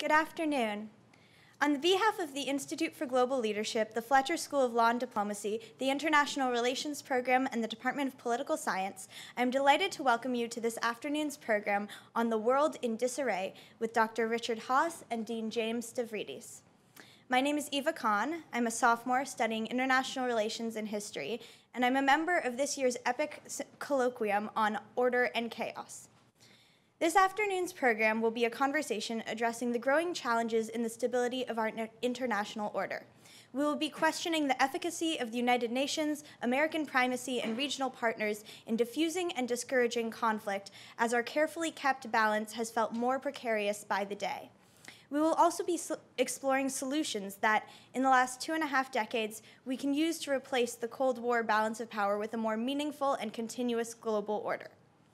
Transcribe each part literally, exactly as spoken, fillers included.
Good afternoon. On behalf of the Institute for Global Leadership, the Fletcher School of Law and Diplomacy, the International Relations Program, and the Department of Political Science, I'm delighted to welcome you to this afternoon's program on the World in Disarray with Doctor Richard Haass and Dean James Stavridis. My name is Eva Kahn. I'm a sophomore studying international relations and history, and I'm a member of this year's EPIC colloquium on order and chaos. This afternoon's program will be a conversation addressing the growing challenges in the stability of our international order. We will be questioning the efficacy of the United Nations, American primacy, and regional partners in diffusing and discouraging conflict, as our carefully kept balance has felt more precarious by the day. We will also be exploring solutions that, in the last two and a half decades, we can use to replace the Cold War balance of power with a more meaningful and continuous global order.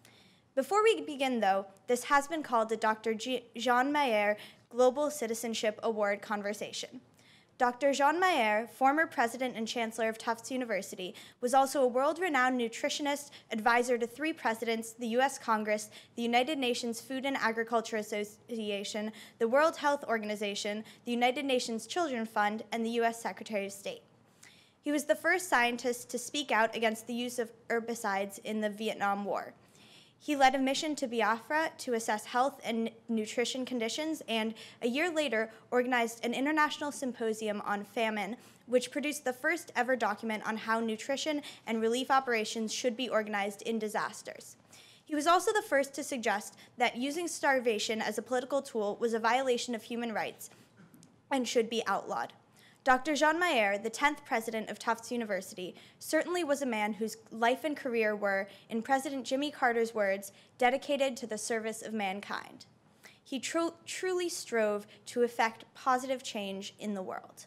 Before we begin, though, this has been called the Doctor Jean Mayer Global Citizenship Award conversation. Doctor Jean Mayer, former president and chancellor of Tufts University, was also a world-renowned nutritionist, advisor to three presidents, the U S Congress, the United Nations Food and Agriculture Association, the World Health Organization, the United Nations Children Fund, and the U S Secretary of State. He was the first scientist to speak out against the use of herbicides in the Vietnam War. He led a mission to Biafra to assess health and nutrition conditions, and a year later organized an international symposium on famine, which produced the first ever document on how nutrition and relief operations should be organized in disasters. He was also the first to suggest that using starvation as a political tool was a violation of human rights and should be outlawed. Doctor Jean Mayer, the tenth president of Tufts University, certainly was a man whose life and career were, in President Jimmy Carter's words, dedicated to the service of mankind. He tr truly strove to effect positive change in the world.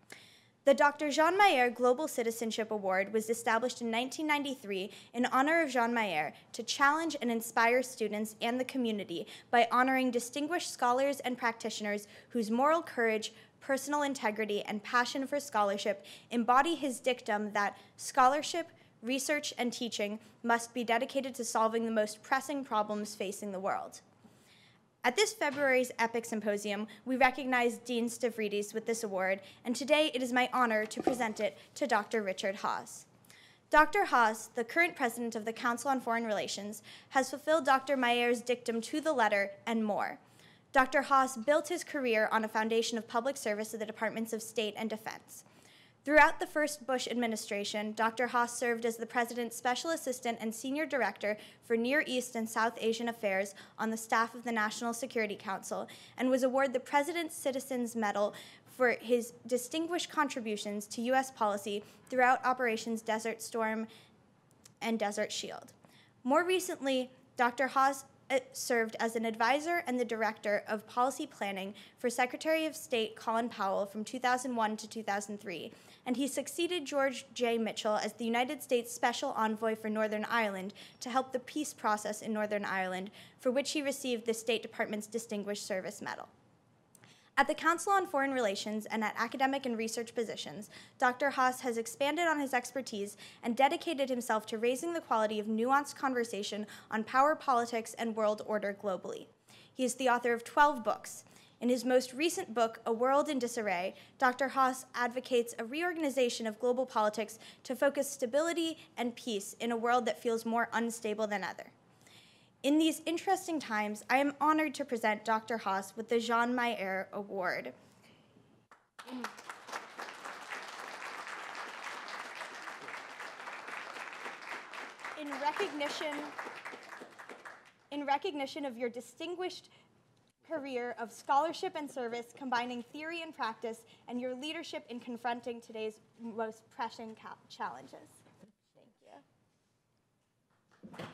The Doctor Jean Mayer Global Citizenship Award was established in nineteen ninety-three in honor of Jean Mayer to challenge and inspire students and the community by honoring distinguished scholars and practitioners whose moral courage, personal integrity, and passion for scholarship embody his dictum that scholarship, research, and teaching must be dedicated to solving the most pressing problems facing the world. At this February's EPIC Symposium, we recognized Dean Stavridis with this award, and today it is my honor to present it to Doctor Richard Haass. Doctor Haass, the current president of the Council on Foreign Relations, has fulfilled Doctor Mayer's dictum to the letter and more. Doctor Haass built his career on a foundation of public service to the Departments of State and Defense. Throughout the first Bush administration, Doctor Haass served as the President's Special Assistant and Senior Director for Near East and South Asian Affairs on the staff of the National Security Council and was awarded the President's Citizens Medal for his distinguished contributions to U S policy throughout Operations Desert Storm and Desert Shield. More recently, Doctor Haass served as an advisor and the director of policy planning for Secretary of State Colin Powell from two thousand one to two thousand three, and he succeeded George J. Mitchell as the United States Special Envoy for Northern Ireland to help the peace process in Northern Ireland, for which he received the State Department's Distinguished Service Medal. At the Council on Foreign Relations and at academic and research positions, Doctor Haass has expanded on his expertise and dedicated himself to raising the quality of nuanced conversation on power politics and world order globally. He is the author of twelve books. In his most recent book, A World in Disarray, Doctor Haass advocates a reorganization of global politics to focus stability and peace in a world that feels more unstable than ever. In these interesting times, I am honored to present Doctor Haass with the Jean Mayer Award. In recognition, in recognition of your distinguished career of scholarship and service, combining theory and practice, and your leadership in confronting today's most pressing challenges. Thank you.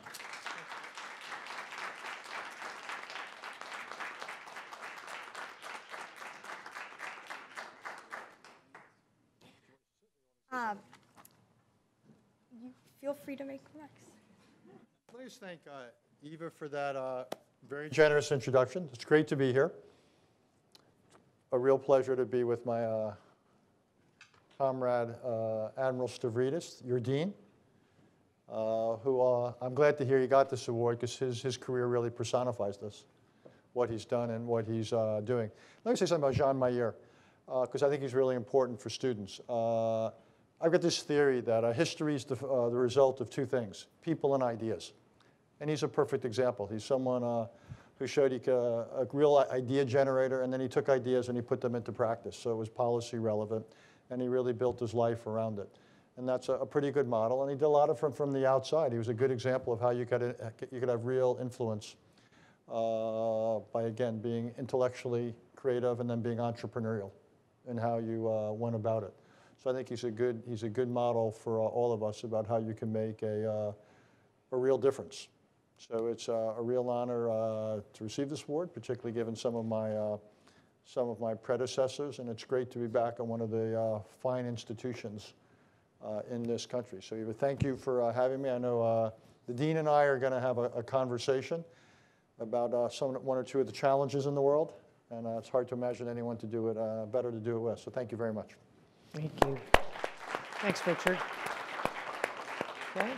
Um, you feel free to make remarks. Please thank uh, Eva for that uh, very generous introduction. It's great to be here. A real pleasure to be with my uh, comrade, uh, Admiral Stavridis, your dean, uh, who uh, I'm glad to hear you got this award because his, his career really personifies this. what he's done and what he's uh, doing. Let me say something about Jean Mayer, because uh, I think he's really important for students. Uh, I've got this theory that uh, history is the, uh, the result of two things, people and ideas. And he's a perfect example. He's someone uh, who showed he could, uh, a real idea generator, and then he took ideas and he put them into practice. So it was policy relevant, and he really built his life around it. And that's a, a pretty good model. And he did a lot of from, from the outside. He was a good example of how you could, you could have real influence uh, by, again, being intellectually creative and then being entrepreneurial in how you uh, went about it. So I think he's a good, he's a good model for uh, all of us about how you can make a, uh, a real difference. So it's uh, a real honor uh, to receive this award, particularly given some of my uh, some of my predecessors, and it's great to be back on one of the uh, fine institutions uh, in this country. So Eva, thank you for uh, having me. I know uh, the dean and I are going to have a, a conversation about uh, some one or two of the challenges in the world, and uh, it's hard to imagine anyone to do it uh, better to do it with. So thank you very much. Thank you. Thanks, Richard. Okay.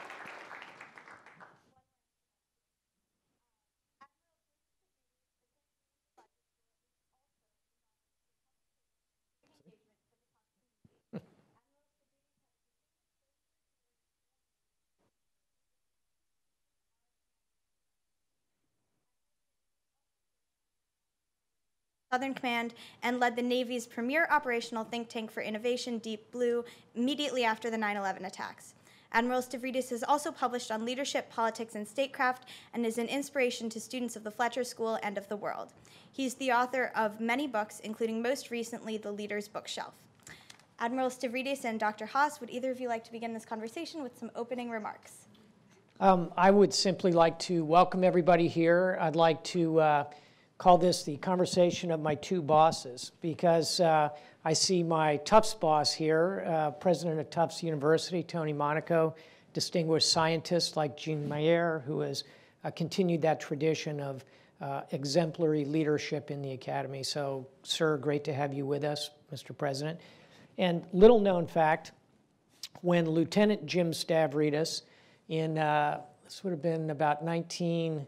Southern Command, and led the Navy's premier operational think tank for innovation, Deep Blue, immediately after the nine eleven attacks. Admiral Stavridis has also published on leadership, politics, and statecraft, and is an inspiration to students of the Fletcher School and of the world. He's the author of many books, including most recently, The Leader's Bookshelf. Admiral Stavridis and Doctor Haass, would either of you like to begin this conversation with some opening remarks? Um, I would simply like to welcome everybody here. I'd like to uh, call this the conversation of my two bosses, because uh, I see my Tufts boss here, uh, president of Tufts University, Tony Monaco, distinguished scientists like Jean Mayer, who has uh, continued that tradition of uh, exemplary leadership in the academy. So, sir, great to have you with us, Mister President. And little known fact, when Lieutenant Jim Stavridis in, uh, this would have been about nineteen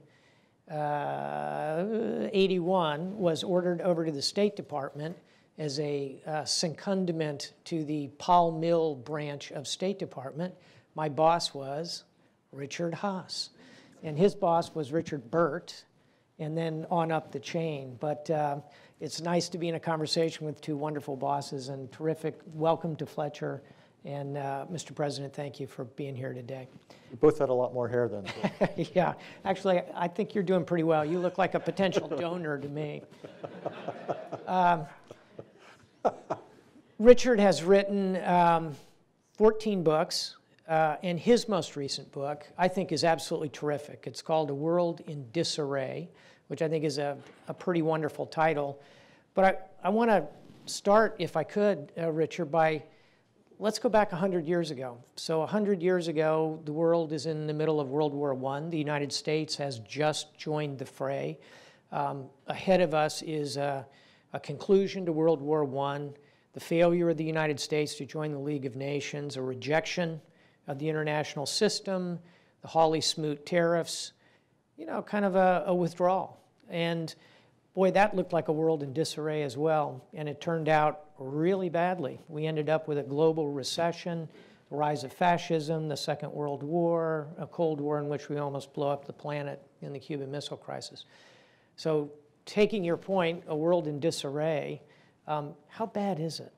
eighty-one, was ordered over to the State Department as a uh, secondment to the Paul Mill branch of State Department, my boss was Richard Haass. And his boss was Richard Burt, and then on up the chain. But uh, it's nice to be in a conversation with two wonderful bosses, and terrific welcome to Fletcher. And uh, Mister President, thank you for being here today. You both had a lot more hair then. Yeah, actually, I think you're doing pretty well. You look like a potential donor to me. Um, Richard has written um, fourteen books, uh, and his most recent book, I think, is absolutely terrific. It's called A World in Disarray, which I think is a, a pretty wonderful title. But I, I want to start, if I could, uh, Richard, by let's go back one hundred years ago. So one hundred years ago, the world is in the middle of World War One. The United States has just joined the fray. Um, ahead of us is a, a conclusion to World War One, the failure of the United States to join the League of Nations, a rejection of the international system, the Hawley-Smoot tariffs, you know, kind of a, a withdrawal. And boy, that looked like a world in disarray as well, and it turned out really badly. We ended up with a global recession, the rise of fascism, the Second World War, a Cold War in which we almost blew up the planet in the Cuban Missile Crisis. So taking your point, a world in disarray, um, how bad is it?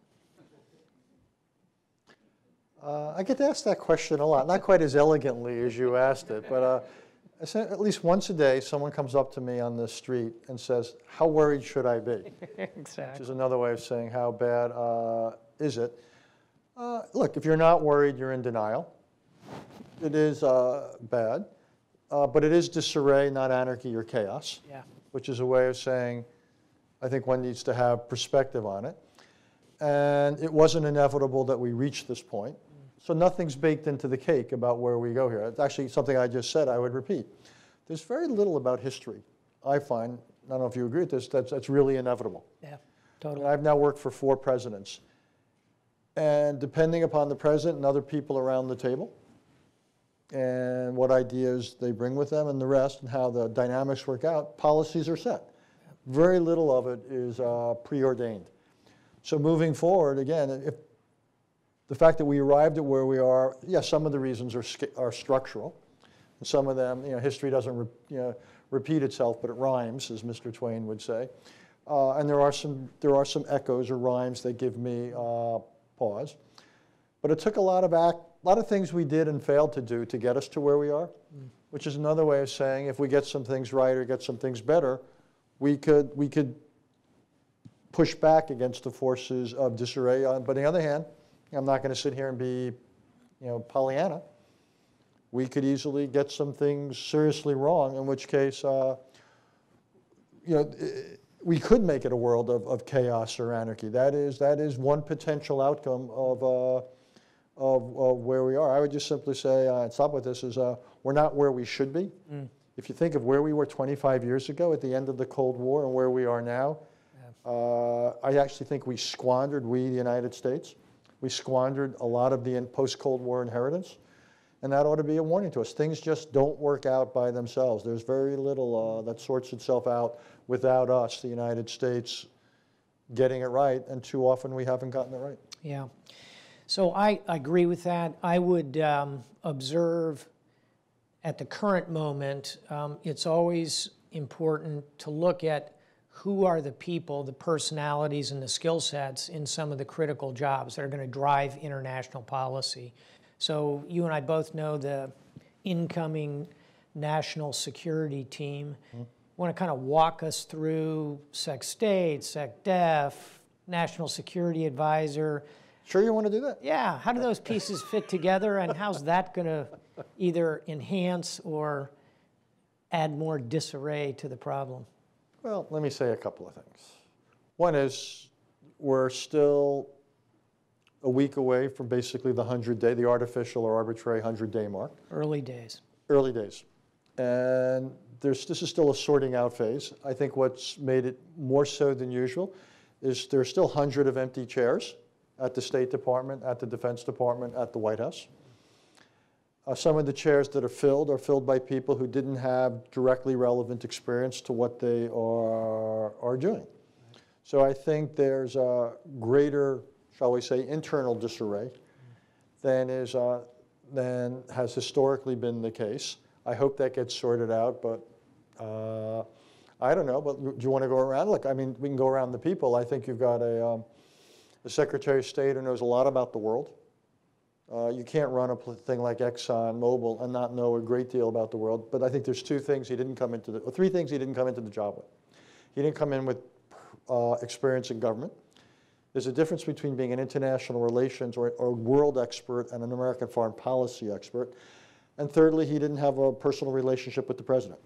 Uh, I get asked that question a lot, not quite as elegantly as you asked it, but uh, I say at least once a day, someone comes up to me on the street and says, how worried should I be? Exactly. Which is another way of saying, how bad uh, is it? Uh, look, if you're not worried, you're in denial. It is uh, bad, uh, but it is disarray, not anarchy or chaos, Yeah. which is a way of saying, I think one needs to have perspective on it. And it wasn't inevitable that we reached this point. So nothing's baked into the cake about where we go here. It's actually something I just said I would repeat. There's very little about history, I find, I don't know if you agree with this, that's, that's really inevitable. Yeah, totally. And I've now worked for four presidents. And depending upon the president and other people around the table, and what ideas they bring with them and the rest and how the dynamics work out, policies are set. Very little of it is uh, preordained. So moving forward, again, if the fact that we arrived at where we are, yes, some of the reasons are, are structural. And some of them, you know, history doesn't re, you know, repeat itself, but it rhymes, as Mister Twain would say. Uh, and there are some there are some echoes or rhymes that give me uh, pause. But it took a lot of act, a lot of things we did and failed to do to get us to where we are, mm. which is another way of saying if we get some things right or get some things better, we could we could push back against the forces of disarray. But on the other hand, I'm not going to sit here and be, you know, Pollyanna. We could easily get some things seriously wrong, in which case, uh, you know, we could make it a world of, of chaos or anarchy. That is, that is one potential outcome of, uh, of, of where we are. I would just simply say, uh, and stop with this, is uh, we're not where we should be. Mm. If you think of where we were twenty-five years ago at the end of the Cold War and where we are now, yeah. uh, I actually think we squandered, we, the United States, we squandered a lot of the post-Cold War inheritance. And that ought to be a warning to us. Things just don't work out by themselves. There's very little uh, that sorts itself out without us, the United States, getting it right. And too often we haven't gotten it right. Yeah. So I agree with that. I would um, observe at the current moment, um, it's always important to look at who are the people, the personalities, and the skill sets in some of the critical jobs that are going to drive international policy. So you and I both know the incoming national security team. Mm-hmm. Want to kind of walk us through Sec State, Sec Def, National Security Advisor. Sure you want to do that? Yeah. How do those pieces fit together, and how's that going to either enhance or add more disarray to the problem? Well, let me say a couple of things. One is we're still a week away from basically the hundred-day, the artificial or arbitrary hundred-day mark. Early days. Early days. And there's, this is still a sorting out phase. I think what's made it more so than usual is there's still hundreds of empty chairs at the State Department, at the Defense Department, at the White House. Uh, some of the chairs that are filled are filled by people who didn't have directly relevant experience to what they are, are doing. So I think there's a greater, shall we say, internal disarray than is uh, than has historically been the case. I hope that gets sorted out, but uh, I don't know. But do you want to go around? Look, I mean, we can go around the people. I think you've got a, um, a Secretary of State who knows a lot about the world. Uh, you can't run a thing like Exxon Mobil and not know a great deal about the world. But I think there's two things he didn't come into the, or three things he didn't come into the job with. He didn't come in with uh, experience in government. There's a difference between being an international relations or, or world expert and an American foreign policy expert. And thirdly, he didn't have a personal relationship with the president.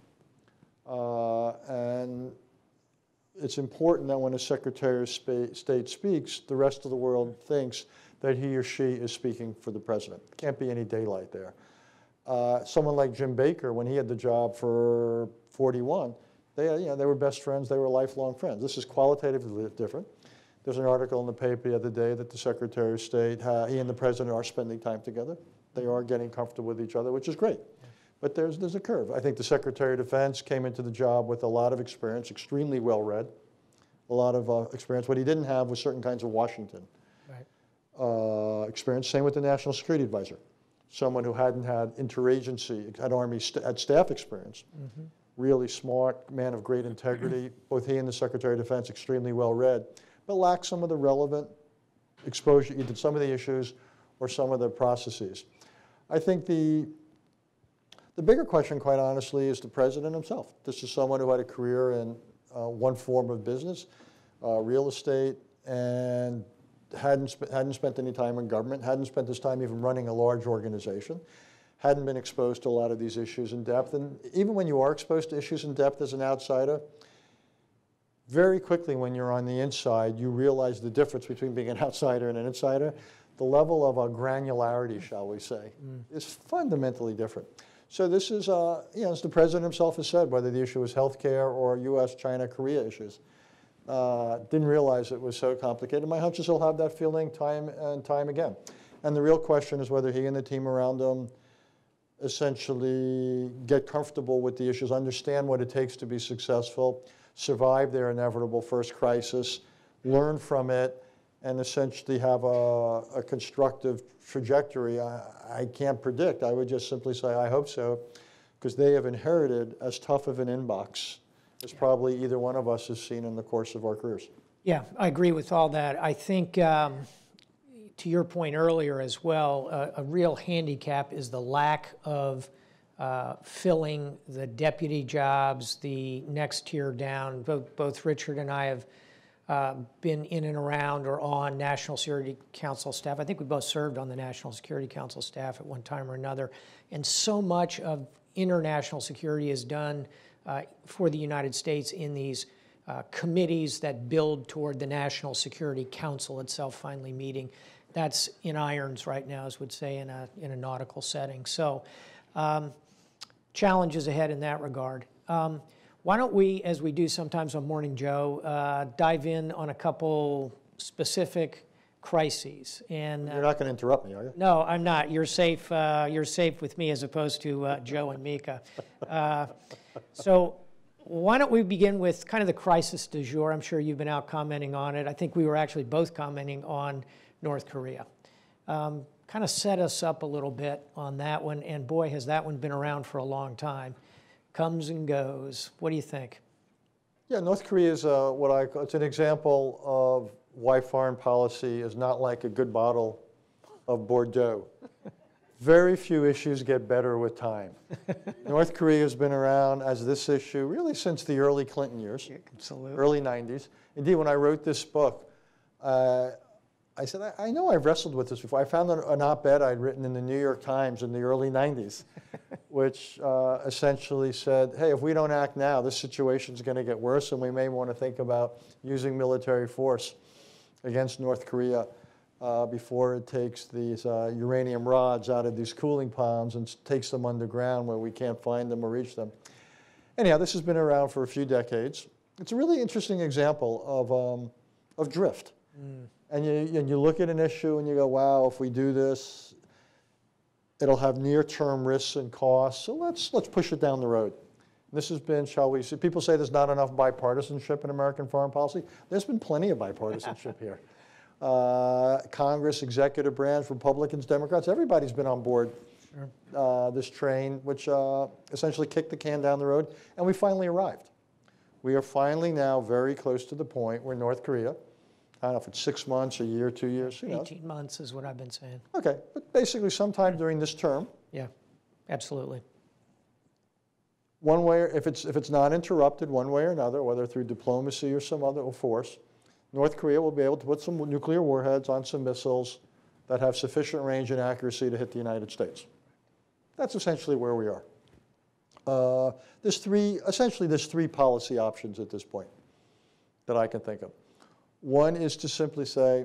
Uh, and it's important that when a Secretary of State speaks, the rest of the world thinks that he or she is speaking for the president. Can't be any daylight there. Uh, someone like Jim Baker, when he had the job for forty-one, they, you know, they were best friends, they were lifelong friends. This is qualitatively different. There's an article in the paper the other day that the Secretary of State, uh, he and the President are spending time together. They are getting comfortable with each other, which is great. But there's, there's a curve. I think the Secretary of Defense came into the job with a lot of experience, extremely well-read, a lot of uh, experience. What he didn't have was certain kinds of Washington right. uh, experience. Same with the National Security Advisor. Someone who hadn't had interagency, had Army, st had staff experience. Mm-hmm. Really smart, man of great integrity. Both he and the Secretary of Defense extremely well-read, but lacked some of the relevant exposure, either some of the issues or some of the processes. I think the, the bigger question, quite honestly, is the President himself. This is someone who had a career in uh, one form of business, uh, real estate, and hadn't, sp hadn't spent any time in government, hadn't spent his time even running a large organization, hadn't been exposed to a lot of these issues in depth. And even when you are exposed to issues in depth as an outsider, very quickly when you're on the inside, you realize the difference between being an outsider and an insider. The level of uh, granularity, shall we say, mm. is fundamentally different. So this is, uh, you know, as the President himself has said, whether the issue is healthcare or U S, China, Korea issues, uh, didn't realize it was so complicated. My hunch is he'll have that feeling time and time again. And the real question is whether he and the team around him essentially get comfortable with the issues, understand what it takes to be successful, survive their inevitable first crisis, learn from it, and essentially have a, a constructive trajectory. I, I can't predict. I would just simply say, I hope so, because they have inherited as tough of an inbox as probably either one of us has seen in the course of our careers. Yeah, I agree with all that. I think, um, to your point earlier as well, uh, a real handicap is the lack of uh, filling the deputy jobs, the next tier down. Both, both Richard and I have uh, been in and around or on National Security Council staff. I think we both served on the National Security Council staff at one time or another. And so much of international security is done uh, for the United States in these uh, committees that build toward the National Security Council itself finally meeting. That's in irons right now, as would say in a, in a nautical setting. So um, challenges ahead in that regard. Um, why don't we, as we do sometimes on Morning Joe, uh, dive in on a couple specific crises. And uh, you're not going to interrupt me, are you? No, I'm not. You're safe. Uh, you're safe with me as opposed to uh, Joe and Mika. Uh, so why don't we begin with kind of the crisis du jour? I'm sure you've been out commenting on it. I think we were actually both commenting on North Korea. Um, kind of set us up a little bit on that one, and boy, has that one been around for a long time. Comes and goes. What do you think? Yeah, North Korea is uh, what I call, it's an example of why foreign policy is not like a good bottle of Bordeaux. Very few issues get better with time. North Korea has been around as this issue really since the early Clinton years, Absolutely. early nineties. Indeed, when I wrote this book, uh, I said, I, I know I've wrestled with this before. I found an, an op-ed I'd written in the New York Times in the early nineties, which uh, essentially said, hey, if we don't act now, this situation is going to get worse, and we may want to think about using military force against North Korea uh, before it takes these uh, uranium rods out of these cooling ponds and takes them underground where we can't find them or reach them. Anyhow, this has been around for a few decades. It's a really interesting example of, um, of drift. Mm. And you, and you look at an issue and you go, wow, if we do this, it'll have near-term risks and costs, so let's, let's push it down the road. This has been, shall we see, people say there's not enough bipartisanship in American foreign policy. There's been plenty of bipartisanship here. Uh, Congress, executive branch, Republicans, Democrats, everybody's been on board sure. uh, this train, which uh, essentially kicked the can down the road, and we finally arrived. We are finally now very close to the point where North Korea, I don't know if it's six months, a year, two years. Who knows? eighteen months is what I've been saying. Okay, but basically sometime during this term. Yeah, absolutely. One way, if it's, if it's not interrupted one way or another, whether through diplomacy or some other force, North Korea will be able to put some nuclear warheads on some missiles that have sufficient range and accuracy to hit the United States. That's essentially where we are. Uh, there's three, essentially there's three policy options at this point that I can think of. One is to simply say,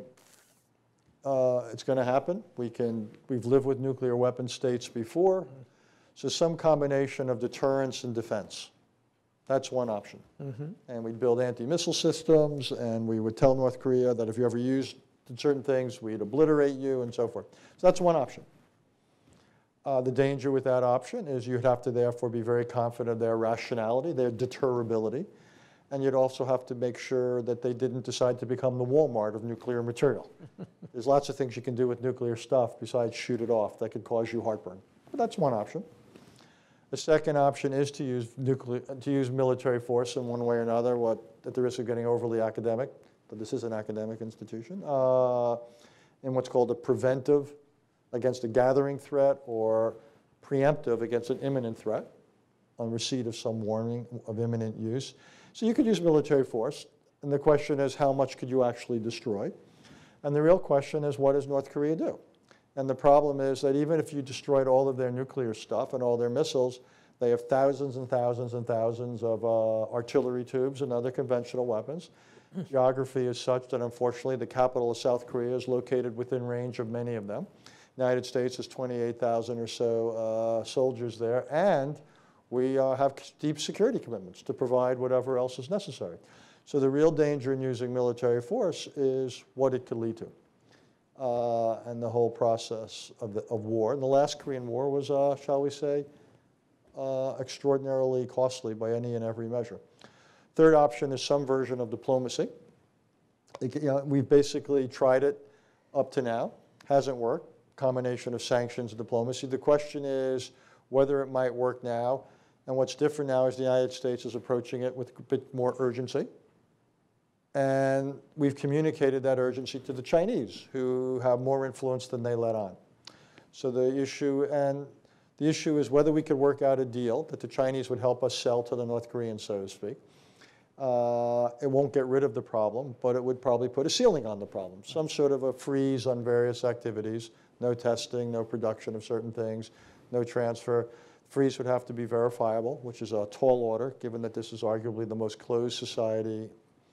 uh, it's going to happen. We can, we've lived with nuclear weapon states before, so some combination of deterrence and defense. That's one option. Mm-hmm. And we'd build anti-missile systems, and we would tell North Korea that if you ever used certain things, we'd obliterate you, and so forth. So that's one option. Uh, the danger with that option is you'd have to therefore be very confident of their rationality, their deterrability. And you'd also have to make sure that they didn't decide to become the Walmart of nuclear material. There's lots of things you can do with nuclear stuff besides shoot it off that could cause you heartburn. But that's one option. The second option is to use nuclear, to use military force in one way or another, what, at the risk of getting overly academic, but this is an academic institution, uh, in what's called a preventive against a gathering threat or preemptive against an imminent threat on receipt of some warning of imminent use. So you could use military force, and the question is how much could you actually destroy? And the real question is what does North Korea do? And the problem is that even if you destroyed all of their nuclear stuff and all their missiles, they have thousands and thousands and thousands of uh, artillery tubes and other conventional weapons. Geography is such that unfortunately the capital of South Korea is located within range of many of them. The United States has twenty-eight thousand or so uh, soldiers there, and we uh, have deep security commitments to provide whatever else is necessary. So the real danger in using military force is what it could lead to. uh, and the whole process of, the, of war. And the last Korean War was, uh, shall we say, uh, extraordinarily costly by any and every measure. Third option is some version of diplomacy. It, you know, we've basically tried it up to now. Hasn't worked. Combination of sanctions and diplomacy. The question is whether it might work now. And what's different now is the United States is approaching it with a bit more urgency. And we've communicated that urgency to the Chinese, who have more influence than they let on. So the issue, and the issue is whether we could work out a deal that the Chinese would help us sell to the North Koreans, so to speak. Uh, it won't get rid of the problem, but it would probably put a ceiling on the problem. Some sort of a freeze on various activities, no testing, no production of certain things, no transfer. Freeze would have to be verifiable, which is a tall order, given that this is arguably the most closed society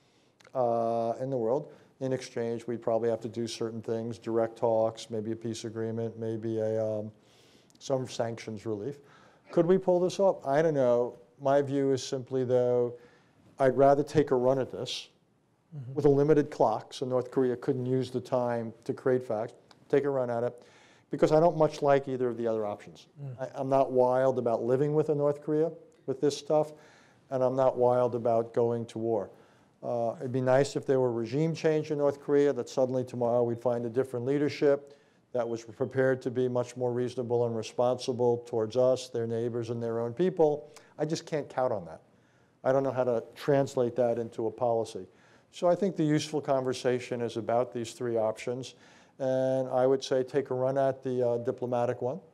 uh, in the world. In exchange, we'd probably have to do certain things, direct talks, maybe a peace agreement, maybe a, um, some sanctions relief. Could we pull this off? I don't know. My view is simply, though, I'd rather take a run at this mm-hmm. with a limited clock, so North Korea couldn't use the time to create facts, take a run at it, because I don't much like either of the other options. Mm. I, I'm not wild about living with a North Korea with this stuff, and I'm not wild about going to war. Uh, it'd be nice if there were regime change in North Korea, that suddenly tomorrow we'd find a different leadership that was prepared to be much more reasonable and responsible towards us, their neighbors, and their own people. I just can't count on that. I don't know how to translate that into a policy. So I think the useful conversation is about these three options. And I would say take a run at the uh, diplomatic one,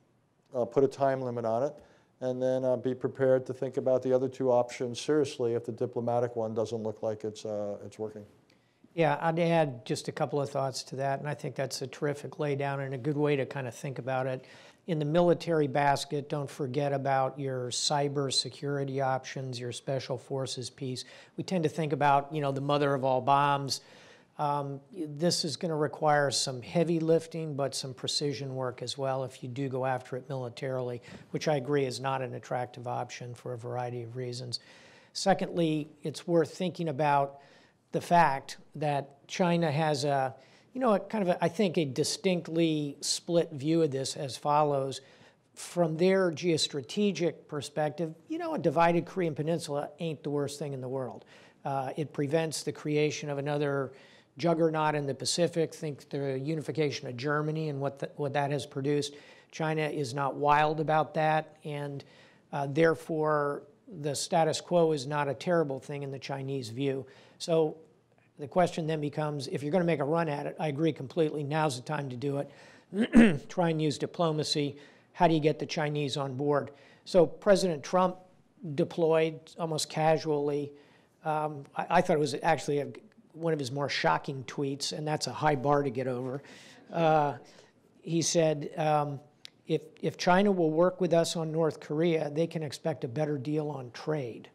uh, put a time limit on it, and then uh, be prepared to think about the other two options seriously if the diplomatic one doesn't look like it's, uh, it's working. Yeah, I'd add just a couple of thoughts to that, and I think that's a terrific laydown and a good way to kind of think about it. In the military basket, don't forget about your cyber security options, your special forces piece. We tend to think about, you know, the mother of all bombs. Um, this is going to require some heavy lifting, but some precision work as well if you do go after it militarily, which I agree is not an attractive option for a variety of reasons. Secondly, it's worth thinking about the fact that China has a, you know, a kind of, a, I think, a distinctly split view of this as follows. From their geostrategic perspective, you know, a divided Korean peninsula ain't the worst thing in the world. Uh, it prevents the creation of another juggernaut in the Pacific. Think the unification of Germany and what, the, what that has produced. China is not wild about that, and uh, therefore the status quo is not a terrible thing in the Chinese view. So the question then becomes, if you're going to make a run at it, I agree completely, now's the time to do it. Try and use diplomacy. How do you get the Chinese on board? So President Trump deployed almost casually. Um, I, I thought it was actually a one of his more shocking tweets, and that's a high bar to get over. Uh, he said, um, if, if China will work with us on North Korea, they can expect a better deal on trade.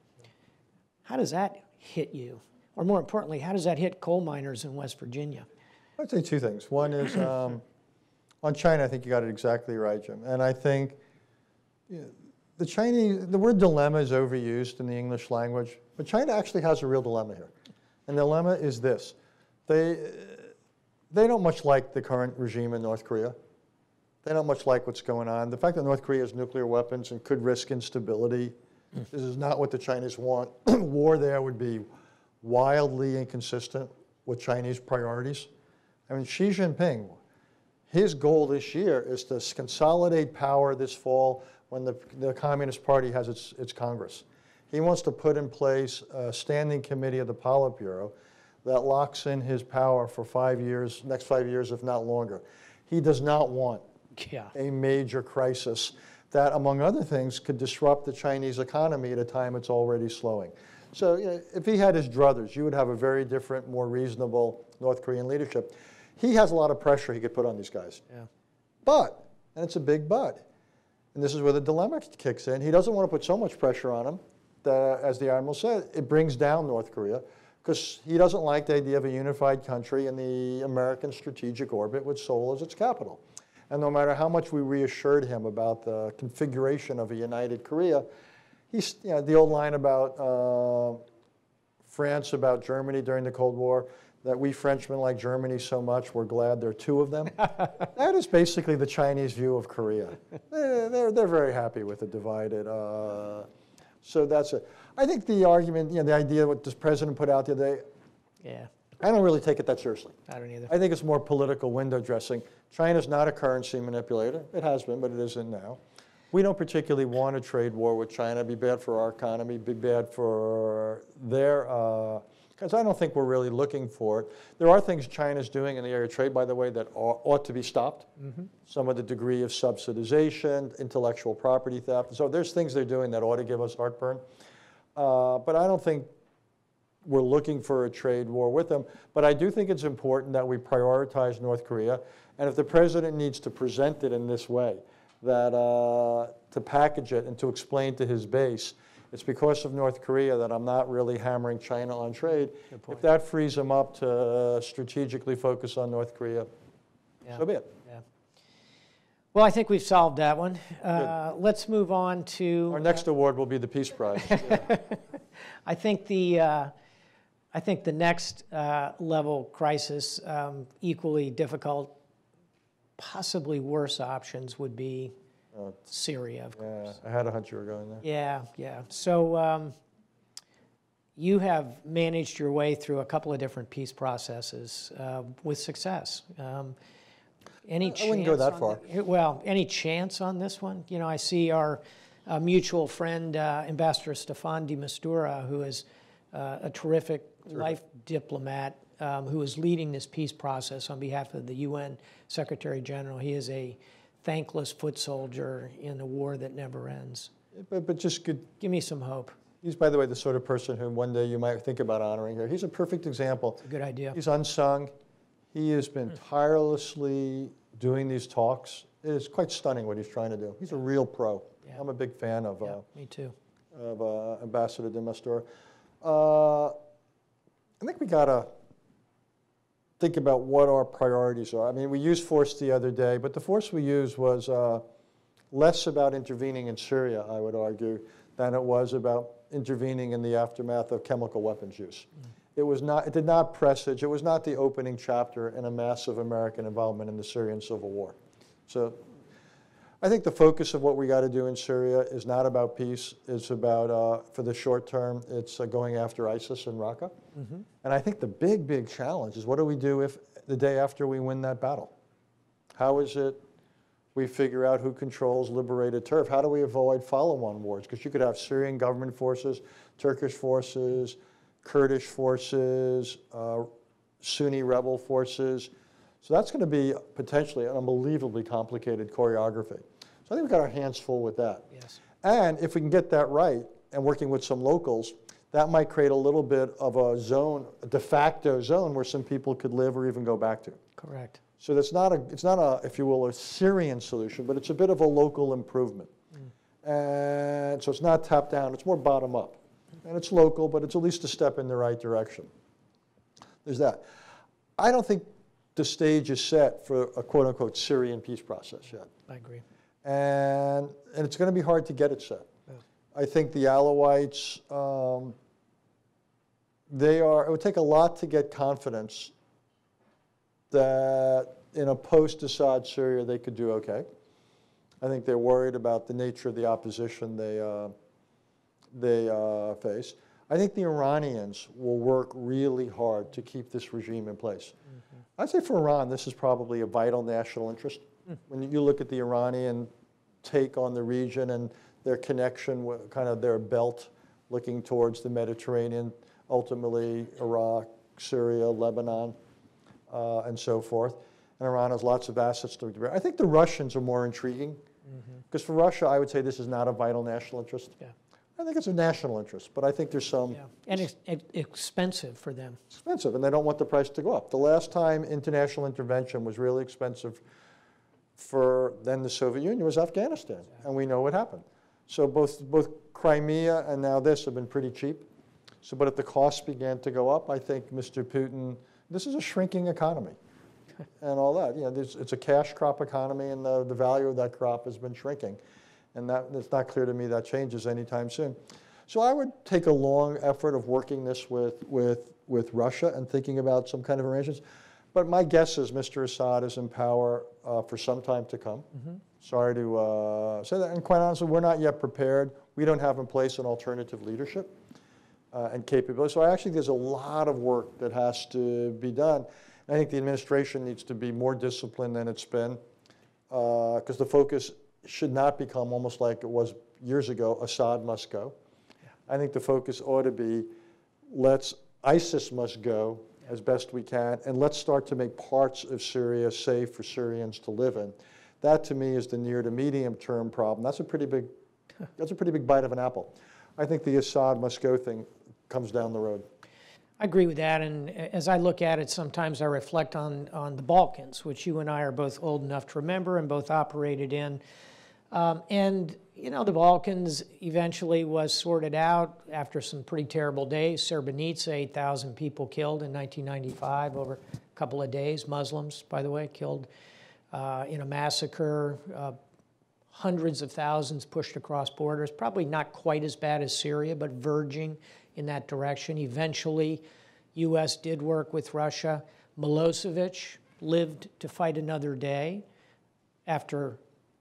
How does that hit you? Or more importantly, how does that hit coal miners in West Virginia? I'd say two things. One is, um, on China, I think you got it exactly right, Jim. And I think you know, the Chinese, the word dilemma is overused in the English language, but China actually has a real dilemma here. And the dilemma is this. They, they don't much like the current regime in North Korea. They don't much like what's going on. The fact that North Korea has nuclear weapons and could risk instability, this is not what the Chinese want. War there would be wildly inconsistent with Chinese priorities. I mean, Xi Jinping, his goal this year is to consolidate power this fall when the, the Communist Party has its, its Congress. He wants to put in place a standing committee of the Politburo that locks in his power for five years, next five years, if not longer. He does not want yeah. a major crisis that, among other things, could disrupt the Chinese economy at a time it's already slowing. So you know, if he had his druthers, you would have a very different, more reasonable North Korean leadership. He has a lot of pressure he could put on these guys. Yeah. But, and it's a big but, and this is where the dilemma kicks in, he doesn't want to put so much pressure on them that, as the Admiral said, it brings down North Korea, because he doesn't like the idea of a unified country in the American strategic orbit with Seoul as its capital. And no matter how much we reassured him about the configuration of a united Korea, he's, you know, the old line about uh, France about Germany during the Cold War, that we Frenchmen like Germany so much, we're glad there are two of them. That is basically the Chinese view of Korea. They're, they're, they're very happy with it divided. Uh, so that's it. I think the argument, you know, the idea what this president put out the other day, Yeah. I don't really take it that seriously. I don't either. I think it's more political window dressing. China's not a currency manipulator. It has been, but it isn't now. We don't particularly want a trade war with China. It'd be bad for our economy, be bad for their, because uh, I don't think we're really looking for it. There are things China's doing in the area of trade, by the way, that ought, ought to be stopped. Mm-hmm. Some of the degree of subsidization, intellectual property theft. So there's things they're doing that ought to give us heartburn. Uh, but I don't think we're looking for a trade war with them. But I do think it's important that we prioritize North Korea. And if the president needs to present it in this way, that uh, to package it and to explain to his base, it's because of North Korea that I'm not really hammering China on trade. If that frees him up to uh, strategically focus on North Korea, yeah. so be it. Yeah. Well, I think we've solved that one. Uh, let's move on to... Our next uh, award will be the Peace Prize. Yeah. I think the... Uh, I think the next uh, level crisis, um, equally difficult, possibly worse options would be uh, Syria, of yeah, course. I had a hunch you were going there. Yeah, yeah. So um, you have managed your way through a couple of different peace processes uh, with success. Um, any I wouldn't go that far. The, well, any chance on this one? You know, I see our uh, mutual friend, uh, Ambassador Staffan de Mistura, who is uh, a terrific, terrific life diplomat, Um, who is leading this peace process on behalf of the U N Secretary General. He is a thankless foot soldier in a war that never ends. But, but just good. Give me some hope. He's, by the way, the sort of person who one day you might think about honoring here. He's a perfect example. It's a good idea. He's unsung. He has been tirelessly doing these talks. It is quite stunning what he's trying to do. He's a real pro. Yeah. I'm a big fan of, yeah, uh, me too. of uh, Ambassador de Mistura. Uh, I think we got to think about what our priorities are. I mean, we used force the other day, but the force we used was uh, less about intervening in Syria, I would argue, than it was about intervening in the aftermath of chemical weapons use. Mm. It was not, it did not presage, it was not the opening chapter in a massive American involvement in the Syrian civil war. So I think the focus of what we got to do in Syria is not about peace. It's about, uh, for the short term, it's uh, going after ISIS in Raqqa. Mm-hmm. And I think the big, big challenge is what do we do if the day after we win that battle? How is it we figure out who controls liberated turf? How do we avoid follow-on wars? Because you could have Syrian government forces, Turkish forces, Kurdish forces, uh, Sunni rebel forces. So that's going to be potentially an unbelievably complicated choreography. So I think we've got our hands full with that. Yes. And if we can get that right, and working with some locals, that might create a little bit of a zone, a de facto zone where some people could live or even go back to. Correct. So that's not a, it's not a, if you will, a Syrian solution, but it's a bit of a local improvement. Mm. And so it's not top down, it's more bottom up. And it's local, but it's at least a step in the right direction. There's that. I don't think the stage is set for a quote-unquote Syrian peace process yet. I agree. And, and it's going to be hard to get it set. Yeah. I think the Alawites, um, they are, it would take a lot to get confidence that in a post-Assad Syria they could do okay. I think they're worried about the nature of the opposition they, uh, they uh, face. I think the Iranians will work really hard to keep this regime in place. Mm-hmm. I'd say for Iran, this is probably a vital national interest. Mm. When you look at the Iranian take on the region and their connection with kind of their belt looking towards the Mediterranean, ultimately Iraq, Syria, Lebanon, uh, and so forth. And Iran has lots of assets to do. I think the Russians are more intriguing because mm-hmm. for Russia, I would say this is not a vital national interest. Yeah. I think it's a national interest, but I think there's some... Yeah. And it's ex expensive for them. Expensive, and they don't want the price to go up. The last time international intervention was really expensive for then the Soviet Union was Afghanistan, exactly. And we know what happened. So both, both Crimea and now this have been pretty cheap. So, but if the costs began to go up, I think Mister Putin, this is a shrinking economy and all that. You know, it's a cash crop economy, and the, the value of that crop has been shrinking. And that, it's not clear to me that changes anytime soon. So I would take a long effort of working this with, with, with Russia and thinking about some kind of arrangements. But my guess is Mister Assad is in power uh, for some time to come. Mm-hmm. Sorry to uh, say that. And quite honestly, we're not yet prepared. We don't have in place an alternative leadership uh, and capability. So I actually think there's a lot of work that has to be done. And I think the administration needs to be more disciplined than it's been, because uh, the focus should not become almost like it was years ago, Assad must go. Yeah. I think the focus ought to be, let's, ISIS must go yeah. as best we can, and let's start to make parts of Syria safe for Syrians to live in. That, to me, is the near to medium term problem. That's a pretty big, that's a pretty big bite of an apple. I think the Assad must go thing comes down the road. I agree with that, and as I look at it, sometimes I reflect on, on the Balkans, which you and I are both old enough to remember and both operated in. Um, and, you know, the Balkans eventually was sorted out after some pretty terrible days. Srebrenica, eight thousand people killed in nineteen ninety-five over a couple of days. Muslims, by the way, killed uh, in a massacre. Uh, hundreds of thousands pushed across borders. Probably not quite as bad as Syria, but verging in that direction. Eventually, U S did work with Russia. Milosevic lived to fight another day after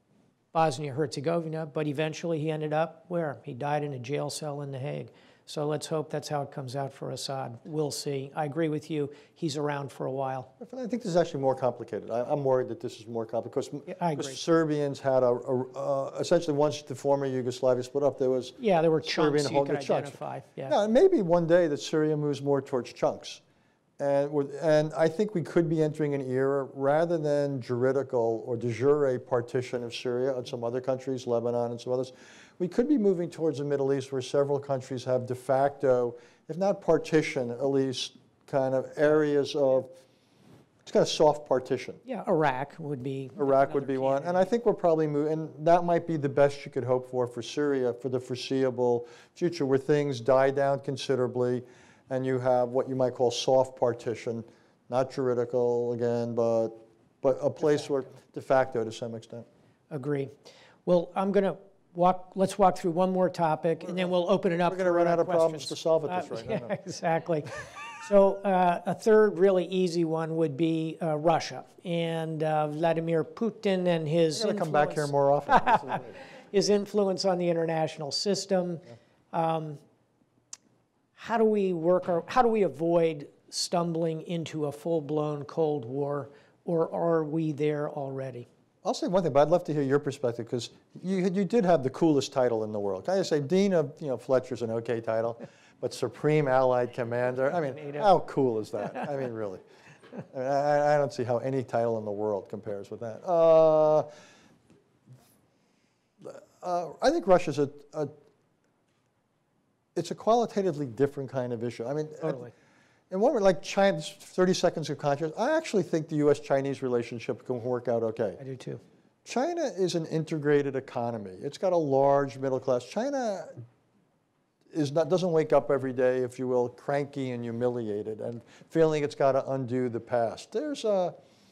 Bosnia-Herzegovina, but eventually he ended up where? He died in a jail cell in The Hague. So let's hope that's how it comes out for Assad. We'll see. I agree with you. He's around for a while. I think this is actually more complicated. I, I'm worried that this is more complicated because, yeah, I agree. because Serbians had a, a uh, essentially once the former Yugoslavia split up, there was yeah, there were chunks Serbian you could identify. Chunks. Yeah. yeah, and maybe one day that Syria moves more towards chunks. And, and I think we could be entering an era, rather than juridical or de jure partition of Syria and some other countries, Lebanon and some others, we could be moving towards the Middle East where several countries have de facto, if not partition, at least kind of areas of, it's kind of soft partition. Yeah, Iraq would be Iraq would be one. And I think we're probably moving, and that might be the best you could hope for for Syria for the foreseeable future, where things die down considerably, and you have what you might call soft partition, not juridical again, but but a place where de facto to some extent. Agree. Well, I'm going to walk. Let's walk through one more topic, and then we'll open it up. We're going to run out of questions. problems to solve it this uh, right yeah, now. Exactly. So uh, a third really easy one would be uh, Russia and uh, Vladimir Putin and his I'm going to come back here influence- more often. his influence on the international system. Yeah. Um, how do we work? Our, how do we avoid stumbling into a full-blown Cold War, or are we there already? I'll say one thing, but I'd love to hear your perspective, because you, you did have the coolest title in the world. Can I say Dean of you know, Fletcher's an okay title, but Supreme Allied Commander, I mean, how cool is that? I mean, really. I, mean, I, I don't see how any title in the world compares with that. Uh, uh, I think Russia's a, a, it's a qualitatively different kind of issue. I mean, Totally. And one, like China, thirty seconds of conscience, I actually think the U S Chinese relationship can work out okay. I do too. China is an integrated economy. It's got a large middle class. China is not, doesn't wake up every day, if you will, cranky and humiliated and feeling it's got to undo the past. There's a,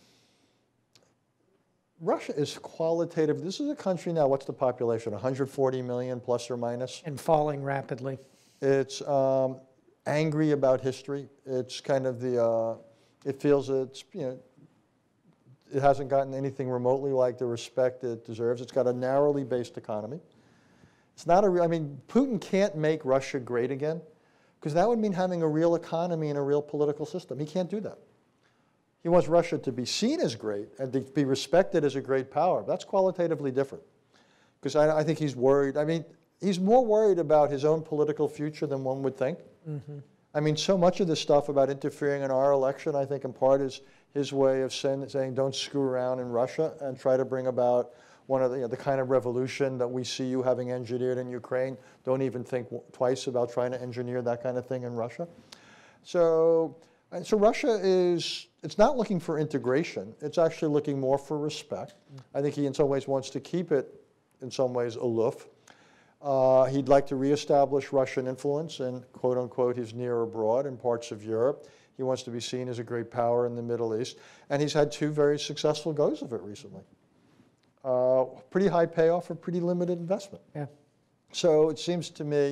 Russia is qualitative. This is a country now, what's the population, one hundred forty million plus or minus? And falling rapidly. It's um, angry about history. It's kind of the, uh, it feels it's, you know, it hasn't gotten anything remotely like the respect it deserves. It's got a narrowly based economy. It's not a real, I mean, Putin can't make Russia great again, because that would mean having a real economy and a real political system. He can't do that. He wants Russia to be seen as great and to be respected as a great power. That's qualitatively different, because I, I think he's worried. I mean, he's more worried about his own political future than one would think. Mm-hmm. I mean, so much of this stuff about interfering in our election, I think in part is his way of saying, saying don't screw around in Russia and try to bring about one of the, you know, the kind of revolution that we see you having engineered in Ukraine. Don't even think twice about trying to engineer that kind of thing in Russia. So, and so Russia is, it's not looking for integration. It's actually looking more for respect. I think he in some ways wants to keep it in some ways aloof. Uh, he'd like to reestablish Russian influence in, quote unquote, his near abroad in parts of Europe. He wants to be seen as a great power in the Middle East. And he's had two very successful goes of it recently. Uh, pretty high payoff for pretty limited investment. Yeah. So it seems to me,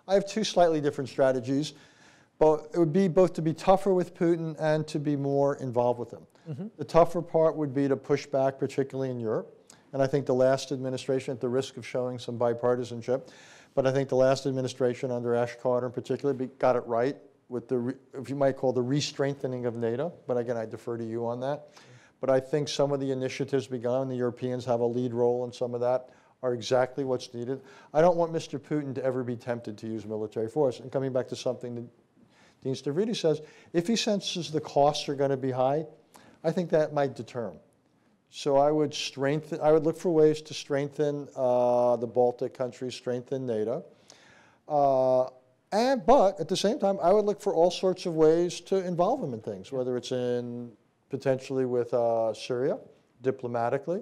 I have two slightly different strategies, but it would be both to be tougher with Putin and to be more involved with him. Mm-hmm. The tougher part would be to push back, particularly in Europe. And I think the last administration, at the risk of showing some bipartisanship, but I think the last administration under Ash Carter in particular be, got it right with the, re, if you might call the re-strengthening of NATO. But again, I defer to you on that. Mm-hmm. But I think some of the initiatives begun, the Europeans have a lead role in some of that, are exactly what's needed. I don't want Mister Putin to ever be tempted to use military force. And coming back to something that Dean Stavridis says, if he senses the costs are going to be high, I think that might deter him. So I would strengthen, I would look for ways to strengthen uh, the Baltic countries, strengthen NATO. Uh, and, but at the same time, I would look for all sorts of ways to involve him in things, whether it's in potentially with uh, Syria, diplomatically,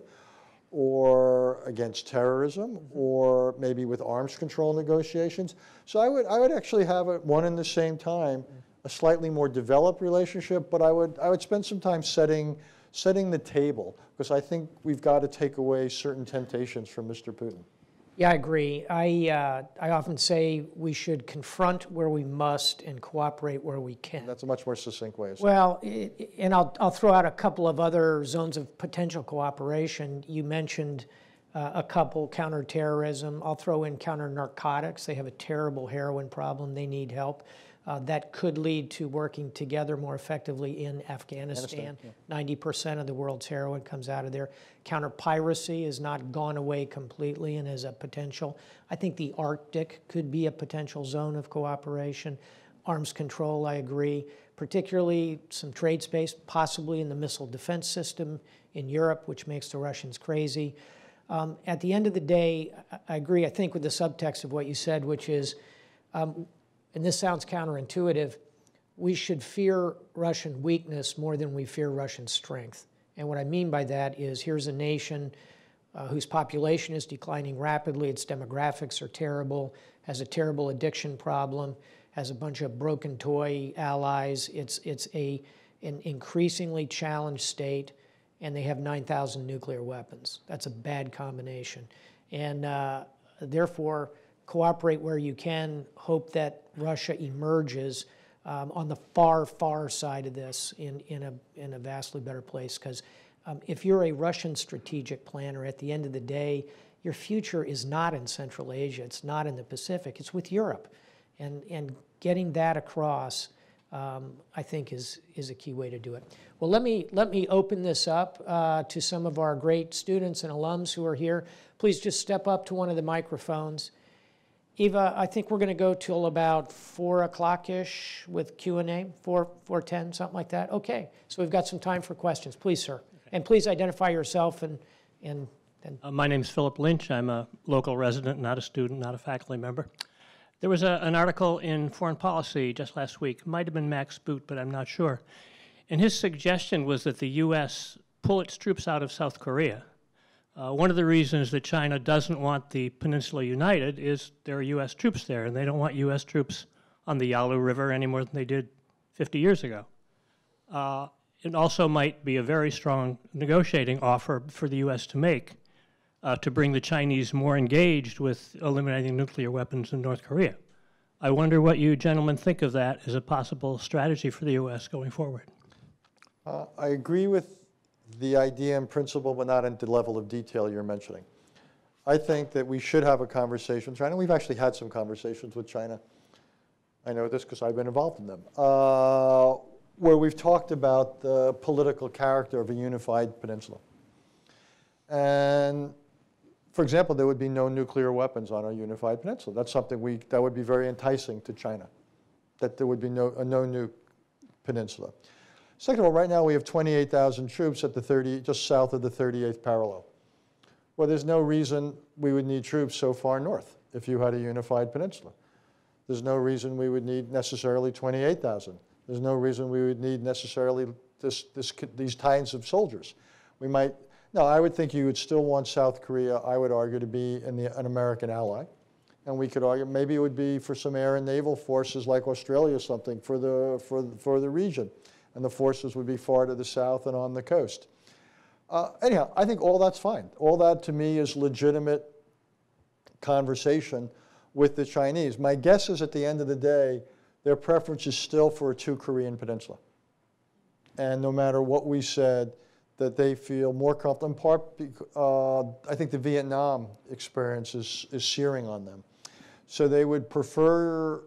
or against terrorism, or maybe with arms control negotiations. So I would, I would actually have it one and the same time, a slightly more developed relationship, but I would, I would spend some time setting, setting the table, because I think we've got to take away certain temptations from Mister Putin. Yeah, I agree. I, uh, I often say we should confront where we must and cooperate where we can. That's a much more succinct way of saying it. Well, it, and I'll, I'll throw out a couple of other zones of potential cooperation. You mentioned uh, a couple, counterterrorism. I'll throw in counter-narcotics. They have a terrible heroin problem. They need help. Uh, that could lead to working together more effectively in Afghanistan. Afghanistan yeah. ninety percent of the world's heroin comes out of there. Counter-piracy has not gone away completely and is a potential. I think the Arctic could be a potential zone of cooperation. Arms control, I agree. Particularly some trade space, possibly in the missile defense system in Europe, which makes the Russians crazy. Um, at the end of the day, I agree, I think, with the subtext of what you said, which is, um, and this sounds counterintuitive, we should fear Russian weakness more than we fear Russian strength. And what I mean by that is, here's a nation uh, whose population is declining rapidly, its demographics are terrible, has a terrible addiction problem, has a bunch of broken toy allies, it's, it's a, an increasingly challenged state, and they have nine thousand nuclear weapons. That's a bad combination. And uh, therefore, cooperate where you can, hope that Russia emerges um, on the far, far side of this in, in, a, in a vastly better place. Because um, if you're a Russian strategic planner, at the end of the day, your future is not in Central Asia, it's not in the Pacific, it's with Europe. And, and getting that across, um, I think, is, is a key way to do it. Well, let me, let me open this up uh, to some of our great students and alums who are here. Please just step up to one of the microphones. Eva, I think we're going to go till about four o'clock-ish with Q and A, four, four ten, something like that. Okay, so we've got some time for questions. Please, sir. Okay. And please identify yourself and... and, and uh, my name's Philip Lynch. I'm a local resident, not a student, not a faculty member. There was a, an article in Foreign Policy just last week. It might have been Max Boot, but I'm not sure. And his suggestion was that the U S pull its troops out of South Korea. Uh, one of the reasons that China doesn't want the peninsula united is there are U S troops there, and they don't want U S troops on the Yalu River any more than they did fifty years ago. Uh, it also might be a very strong negotiating offer for the U S to make uh, to bring the Chinese more engaged with eliminating nuclear weapons in North Korea. I wonder what you gentlemen think of that as a possible strategy for the U S going forward. Uh, I agree with the idea in principle, but not at the level of detail you're mentioning. I think that we should have a conversation with China. We've actually had some conversations with China. I know this because I've been involved in them, uh, where we've talked about the political character of a unified peninsula. And for example, there would be no nuclear weapons on a unified peninsula. That's something we, that would be very enticing to China, that there would be no, a no-nuke peninsula. Second of all, right now we have twenty-eight thousand troops at the thirty, just south of the thirty-eighth parallel. Well, there's no reason we would need troops so far north if you had a unified peninsula. There's no reason we would need necessarily twenty-eight thousand. There's no reason we would need necessarily this, this, these kinds of soldiers. We might, no, I would think you would still want South Korea, I would argue, to be in the, an American ally. And we could argue maybe it would be for some air and naval forces like Australia or something for the, for, for the region. And the forces would be far to the south and on the coast. Uh, anyhow, I think all that's fine. All that to me is legitimate conversation with the Chinese. My guess is at the end of the day, their preference is still for a two-Korean peninsula. And no matter what we said, that they feel more comfortable, in part, because, uh, I think the Vietnam experience is, is searing on them. So they would prefer,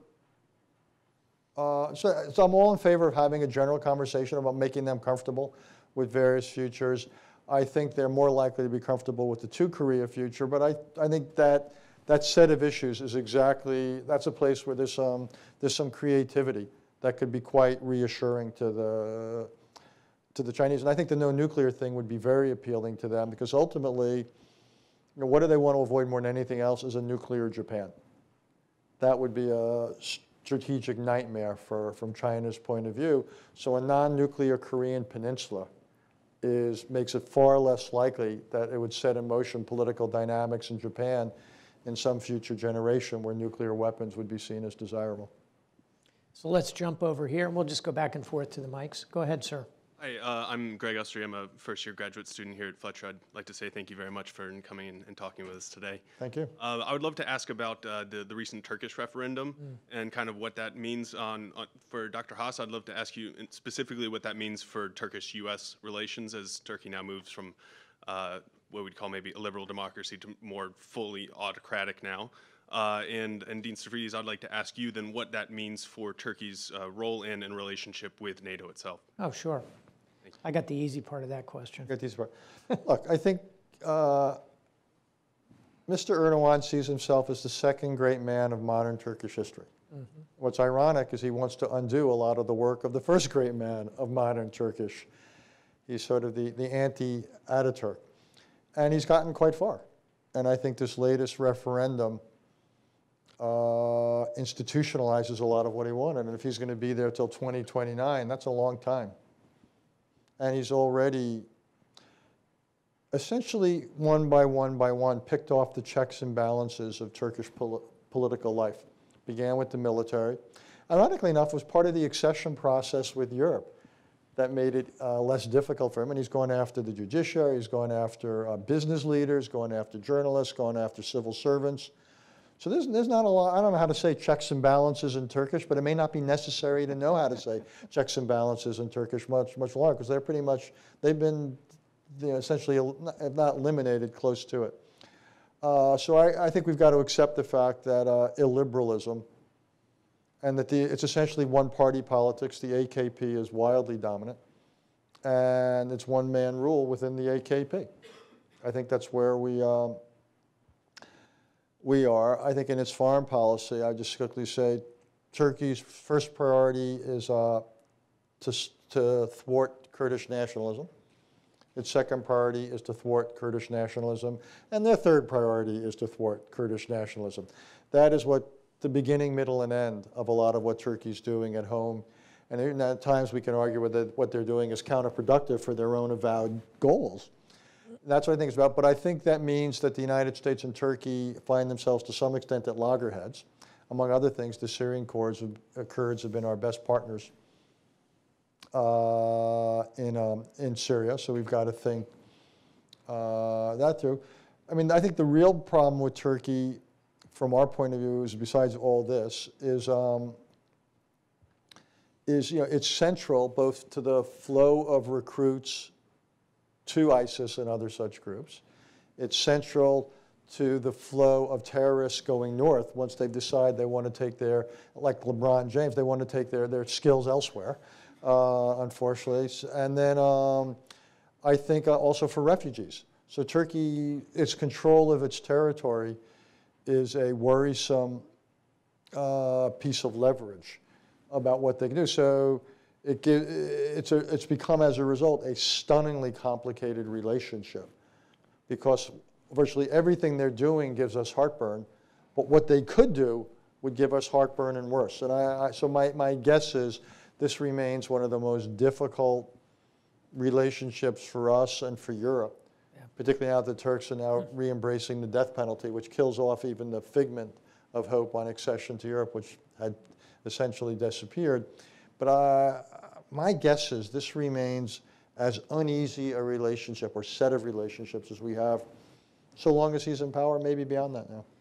uh, so, so I'm all in favor of having a general conversation about making them comfortable with various futures. I think they're more likely to be comfortable with the two-Korea future, but I, I think that that set of issues is exactly, that's a place where there's some, there's some creativity that could be quite reassuring to the, to the Chinese. And I think the no nuclear thing would be very appealing to them, because ultimately, you know, what do they want to avoid more than anything else is a nuclear Japan. That would be a strategic nightmare for, from China's point of view. So a non-nuclear Korean peninsula is, makes it far less likely that it would set in motion political dynamics in Japan in some future generation where nuclear weapons would be seen as desirable. So let's jump over here, and we'll just go back and forth to the mics. Go ahead, sir. Hi, uh, I'm Greg Ustry. I'm a first-year graduate student here at Fletcher. I'd like to say thank you very much for coming in and talking with us today. Thank you. Uh, I would love to ask about uh, the, the recent Turkish referendum mm. and kind of what that means on, on for Doctor Haass. I'd love to ask you specifically what that means for Turkish U S relations as Turkey now moves from uh, what we'd call maybe a liberal democracy to more fully autocratic now. Uh, and, and Dean Stavridis, I'd like to ask you then what that means for Turkey's uh, role in and relationship with NATO itself. Oh, sure. I got the easy part of that question. I got the easy part. Look, I think uh, Mister Erdogan sees himself as the second great man of modern Turkish history. Mm-hmm. What's ironic is he wants to undo a lot of the work of the first great man of modern Turkish. He's sort of the, the anti-Ataturk. And he's gotten quite far. And I think this latest referendum uh, institutionalizes a lot of what he wanted. And if he's going to be there till twenty twenty-nine, that's a long time. And he's already essentially one by one by one picked off the checks and balances of Turkish pol political life. Began with the military. Ironically enough, it was part of the accession process with Europe that made it uh, less difficult for him. And he's going after the judiciary, he's going after uh, business leaders, going after journalists, going after civil servants. So there's, there's not a lot, I don't know how to say checks and balances in Turkish, but it may not be necessary to know how to say checks and balances in Turkish much, much longer, because they're pretty much, they've been, you know, essentially, if not eliminated, close to it. Uh, so I, I think we've got to accept the fact that uh, illiberalism, and that the, it's essentially one-party politics. The A K P is wildly dominant, and it's one-man rule within the A K P. I think that's where we, um, we are. I think in its foreign policy, I just quickly say, Turkey's first priority is uh, to, to thwart Kurdish nationalism. Its second priority is to thwart Kurdish nationalism. And their third priority is to thwart Kurdish nationalism. That is what the beginning, middle, and end of a lot of what Turkey's doing at home. And at times we can argue whether what they're doing is counterproductive for their own avowed goals. That's what I think it's about. But I think that means that the United States and Turkey find themselves to some extent at loggerheads. Among other things, the Syrian Kurds have, uh, Kurds have been our best partners uh, in, um, in Syria. So we've got to think uh, that through. I mean, I think the real problem with Turkey, from our point of view, is besides all this, is, um, is you know, it's central both to the flow of recruits to ISIS and other such groups. It's central to the flow of terrorists going north once they decide they want to take their, like LeBron James, they want to take their, their skills elsewhere, uh, unfortunately. And then um, I think uh, also for refugees. So Turkey, its control of its territory is a worrisome uh, piece of leverage about what they can do. So it give, it's, a, it's become, as a result, a stunningly complicated relationship, because virtually everything they're doing gives us heartburn, but what they could do would give us heartburn and worse. And I, I, so my, my guess is this remains one of the most difficult relationships for us and for Europe, yeah. Particularly now that the Turks are now re-embracing the death penalty, which kills off even the figment of hope on accession to Europe, which had essentially disappeared. But uh, my guess is this remains as uneasy a relationship or set of relationships as we have, so long as he's in power, maybe beyond that now.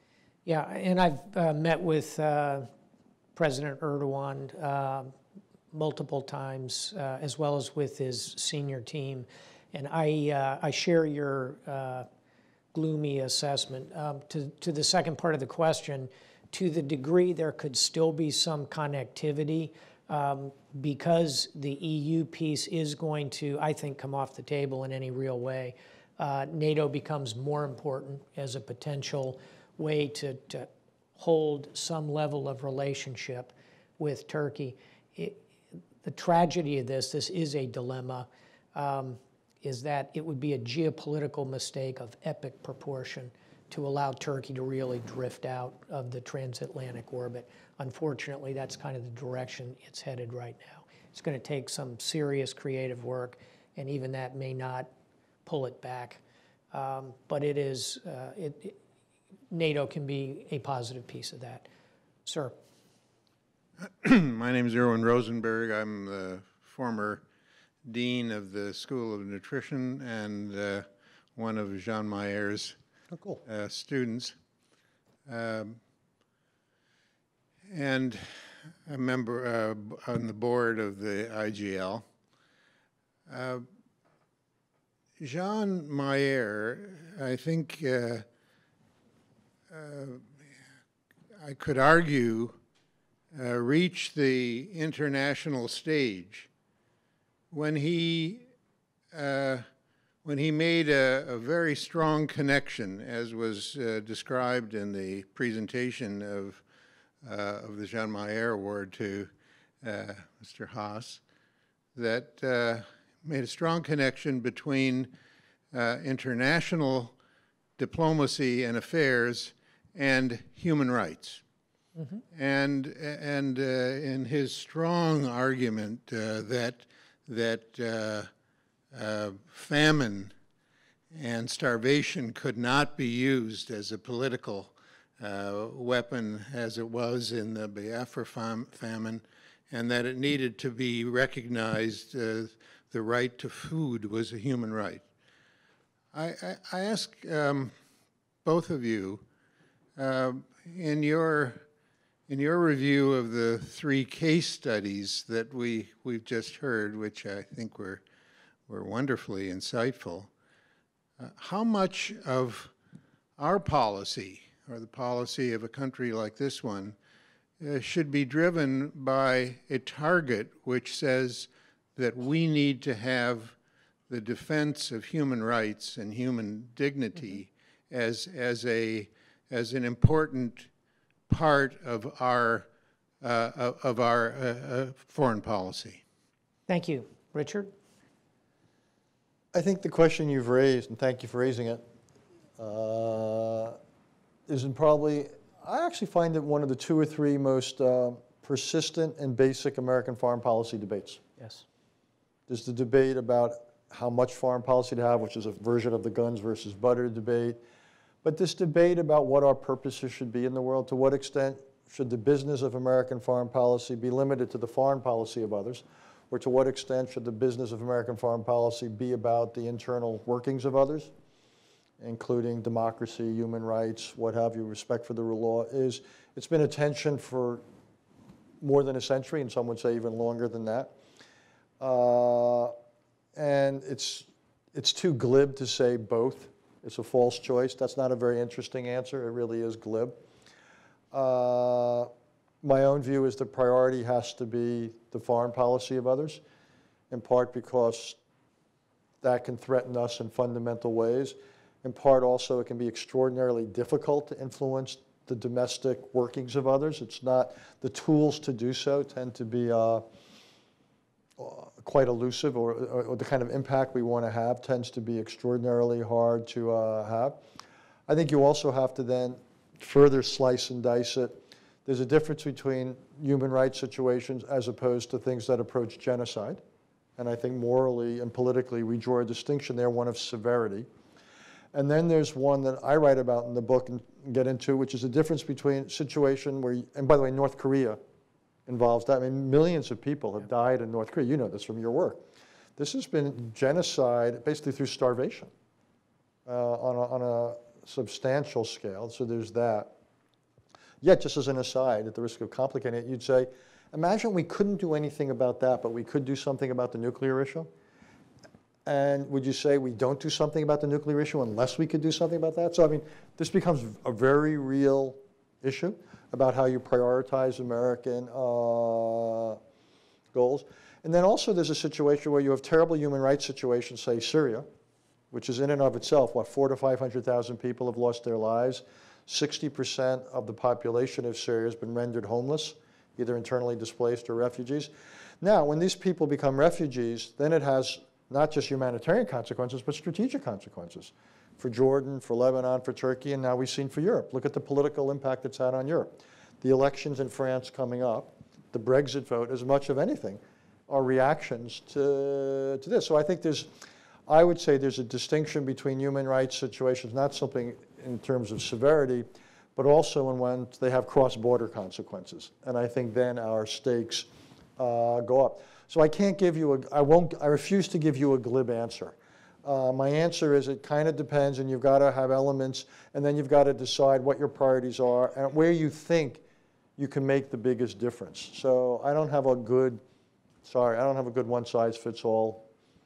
Yeah, and I've uh, met with uh, President Erdogan uh, multiple times, uh, as well as with his senior team, and I uh, I share your uh, gloomy assessment. Um, to to the second part of the question, to the degree there could still be some connectivity, um, because the E U piece is going to, I think, come off the table in any real way. Uh, NATO becomes more important as a potential way to, to hold some level of relationship with Turkey. It, the tragedy of this, this is a dilemma, um, is that it would be a geopolitical mistake of epic proportion to allow Turkey to really drift out of the transatlantic orbit. Unfortunately, that's kind of the direction it's headed right now. It's going to take some serious creative work, and even that may not pull it back. Um, but it is, uh, it, it, NATO can be a positive piece of that. Sir. My name is Erwin Rosenberg. I'm the former dean of the School of Nutrition and uh, one of Jean Mayer's Oh, cool. uh, students. Um, and a member uh, on the board of the I G L. Uh, Jean Mayer, I think uh, uh, I could argue, uh, reached the international stage when he uh, when he made a, a very strong connection, as was uh, described in the presentation of uh, of the Jean Mayer Award to uh, Mister Haass, that uh, made a strong connection between uh, international diplomacy and affairs and human rights. Mm-hmm. And, and uh, in his strong argument uh, that, that uh, uh, famine and starvation could not be used as a political uh, weapon as it was in the Biafra fam famine, and that it needed to be recognized uh, the right to food was a human right. I, I, I ask um, both of you, uh, in your in your review of the three case studies that we we've just heard, which I think were were wonderfully insightful, uh, how much of our policy, or the policy of a country like this one, uh, should be driven by a target which says that we need to have the defense of human rights and human dignity mm-hmm. as as a as an important part of our uh, of our uh, uh, foreign policy. Thank you, Richard. I think the question you've raised, and thank you for raising it, uh, is in probably, I actually find it one of the two or three most uh, persistent and basic American foreign policy debates. Yes. There's the debate about how much foreign policy to have, which is a version of the guns versus butter debate. But this debate about what our purposes should be in the world, to what extent should the business of American foreign policy be limited to the foreign policy of others, or to what extent should the business of American foreign policy be about the internal workings of others, including democracy, human rights, what have you, respect for the rule of law, is, it's been a tension for more than a century, and some would say even longer than that. Uh, and it's, it's too glib to say both. It's a false choice. That's not a very interesting answer. It really is glib. Uh, my own view is the priority has to be the foreign policy of others, in part because that can threaten us in fundamental ways. In part also, it can be extraordinarily difficult to influence the domestic workings of others. It's not, the tools to do so tend to be uh, quite elusive, or, or, or the kind of impact we want to have tends to be extraordinarily hard to uh, have. I think you also have to then further slice and dice it. There's a difference between human rights situations as opposed to things that approach genocide. And I think morally and politically we draw a distinction there, one of severity. And then there's one that I write about in the book and get into, which is a difference between a situation where, and by the way, North Korea involves that. I mean, millions of people have died in North Korea. You know this from your work. This has been genocide basically through starvation uh, on, a, on a substantial scale. So there's that. Yet, just as an aside, at the risk of complicating it, you'd say, imagine we couldn't do anything about that, but we could do something about the nuclear issue. And would you say we don't do something about the nuclear issue unless we could do something about that? So, I mean, this becomes a very real issue about how you prioritize American uh, goals. And then also there's a situation where you have terrible human rights situations, say Syria, which is in and of itself, what, four to five hundred thousand people have lost their lives. sixty percent of the population of Syria has been rendered homeless, either internally displaced or refugees. Now, when these people become refugees, then it has not just humanitarian consequences, but strategic consequences for Jordan, for Lebanon, for Turkey, and now we've seen for Europe. Look at the political impact it's had on Europe. The elections in France coming up, the Brexit vote, as much of anything, are reactions to, to this. So I think there's, I would say there's a distinction between human rights situations, not something in terms of severity, but also in when they have cross-border consequences. And I think then our stakes uh, go up. So I can't give you a, I won't, I refuse to give you a glib answer. Uh, my answer is it kind of depends, and you've got to have elements, and then you've got to decide what your priorities are and where you think you can make the biggest difference. So I don't have a good, sorry, I don't have a good one-size-fits-all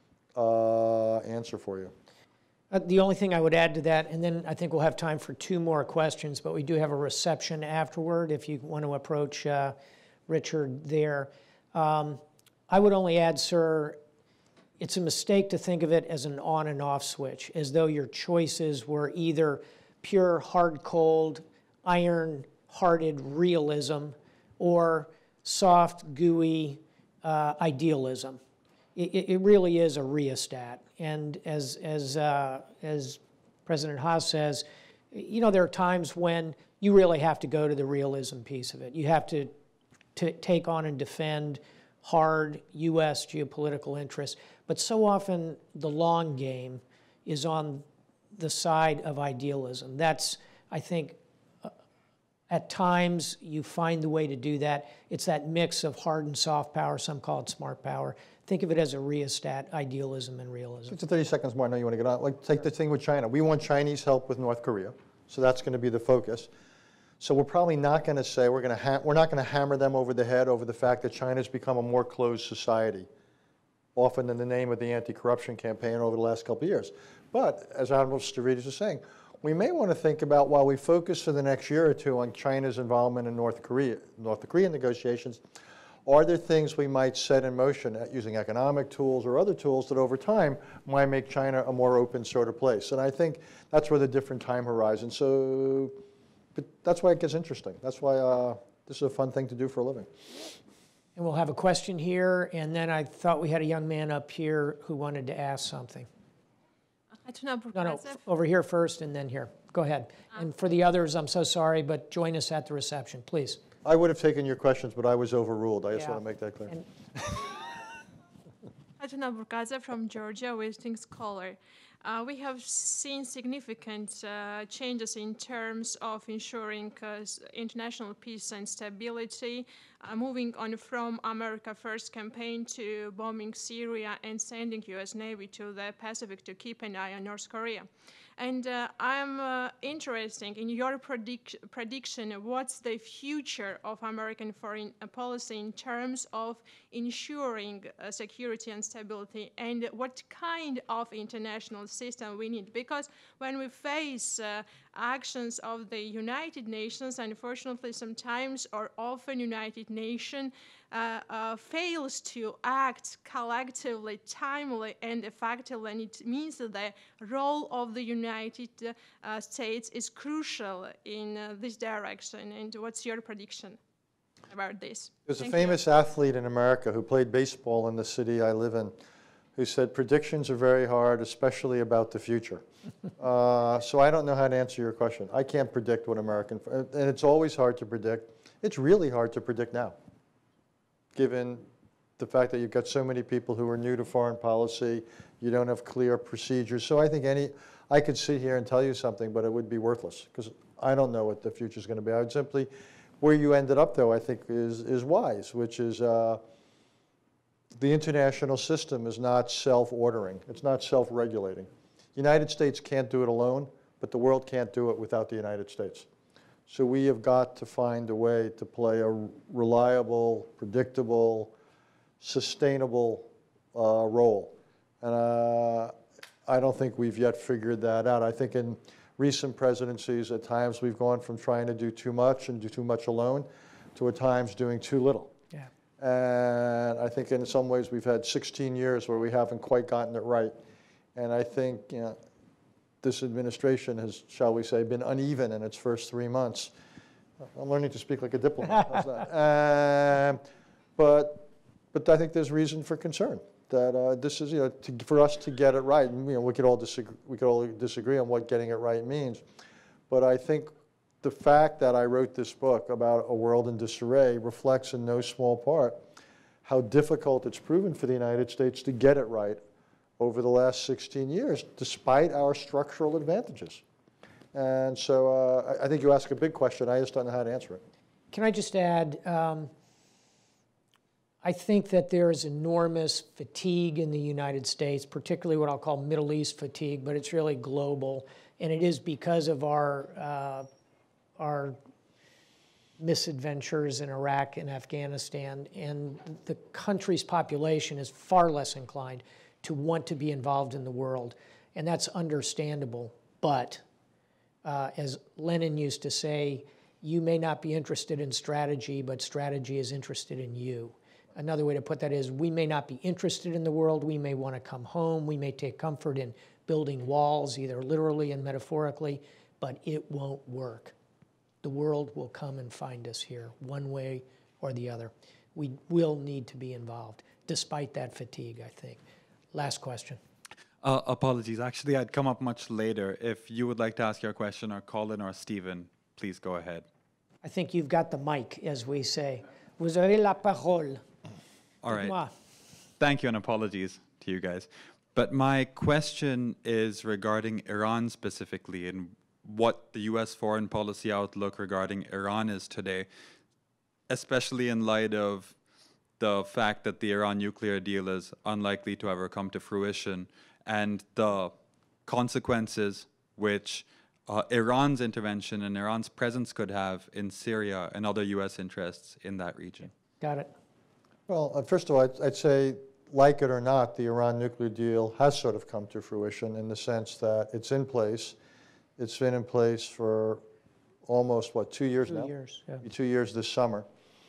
uh, answer for you. Uh, the only thing I would add to that, and then I think we'll have time for two more questions, but we do have a reception afterward if you want to approach uh, Richard there. Um, I would only add, sir, it's a mistake to think of it as an on and off switch, as though your choices were either pure, hard, cold, iron-hearted realism or soft, gooey uh, idealism. It, it really is a rheostat. And as, as, uh, as President Haass says, you know, there are times when you really have to go to the realism piece of it. You have to, to take on and defend hard U S geopolitical interests. But so often the long game is on the side of idealism. That's, I think, uh, at times you find the way to do that. It's that mix of hard and soft power. Some call it smart power. Think of it as a rheostat, idealism and realism. It's thirty seconds more. I know you want to get on. Like, take the thing with China. We want Chinese help with North Korea, so that's going to be the focus. So we're probably not going to say we're going to ha we're not going to hammer them over the head over the fact that China's become a more closed society, often in the name of the anti-corruption campaign over the last couple of years. But as Admiral Stavridis was saying, we may want to think about, while we focus for the next year or two on China's involvement in North Korea, North Korean negotiations, are there things we might set in motion at using economic tools or other tools that over time might make China a more open sort of place? And I think that's where the different time horizons. So, but that's why it gets interesting. That's why uh, this is a fun thing to do for a living. And we'll have a question here, and then I thought we had a young man up here who wanted to ask something. No, no, over here first and then here. Go ahead. And for the others, I'm so sorry, but join us at the reception, please. I would have taken your questions, but I was overruled. I just Yeah. want to make that clear. And Atana Burkaza from Georgia, visiting scholar. Uh, we have seen significant uh, changes in terms of ensuring uh, international peace and stability, uh, moving on from America First campaign to bombing Syria and sending U S Navy to the Pacific to keep an eye on North Korea. And uh, I'm uh, interested in your predict prediction of what's the future of American foreign policy in terms of ensuring uh, security and stability, and what kind of international system we need. Because when we face uh, actions of the United Nations, unfortunately sometimes or often United Nations uh, uh, fails to act collectively, timely, and effectively, and it means that the role of the United uh, States is crucial in uh, this direction. And what's your prediction about this? There's a Thank famous you. athlete in America who played baseball in the city I live in, who said predictions are very hard, especially about the future. uh, so I don't know how to answer your question. I can't predict what American, and it's always hard to predict. It's really hard to predict now, given the fact that you've got so many people who are new to foreign policy, you don't have clear procedures. So I think any, I could sit here and tell you something, but it would be worthless, because I don't know what the future is going to be. I would simply, where you ended up, though, I think is, is wise, which is uh, the international system is not self-ordering. It's not self-regulating. The United States can't do it alone, but the world can't do it without the United States. So we have got to find a way to play a reliable, predictable, sustainable uh, role. And uh, I don't think we've yet figured that out. I think in recent presidencies, at times we've gone from trying to do too much and do too much alone to at times doing too little. Yeah. And I think in some ways we've had sixteen years where we haven't quite gotten it right. And I think, you know, this administration has, shall we say, been uneven in its first three months. I'm learning to speak like a diplomat. How's that? Um, but, but I think there's reason for concern that uh, this is, you know, to, for us to get it right. And, you know, we could all disagree. We could all disagree on what getting it right means. But I think the fact that I wrote this book about a world in disarray reflects in no small part how difficult it's proven for the United States to get it right over the last sixteen years, despite our structural advantages. And so uh, I think you ask a big question. I just don't know how to answer it. Can I just add, um, I think that there is enormous fatigue in the United States, particularly what I'll call Middle East fatigue, but it's really global. And it is because of our, uh, our misadventures in Iraq and Afghanistan. And the country's population is far less inclined to want to be involved in the world. And that's understandable. But uh, as Lenin used to say, you may not be interested in strategy, but strategy is interested in you. Another way to put that is we may not be interested in the world. We may want to come home. We may take comfort in building walls, either literally and metaphorically, but it won't work. The world will come and find us here, one way or the other. We will need to be involved, despite that fatigue, I think. Last question. Uh, apologies. Actually, I'd come up much later. If you would like to ask your question, or Colin or Stephen, please go ahead. I think you've got the mic, as we say. Vous avez la parole. All right. Moi. Thank you, and apologies to you guys. But my question is regarding Iran specifically, and what the U S foreign policy outlook regarding Iran is today, especially in light of the fact that the Iran nuclear deal is unlikely to ever come to fruition, and the consequences which uh, Iran's intervention and Iran's presence could have in Syria and other U S interests in that region. Got it. Well, uh, first of all, I'd, I'd say, like it or not, the Iran nuclear deal has sort of come to fruition in the sense that it's in place. It's been in place for almost, what, two years Two now? years, yeah. Two years this summer.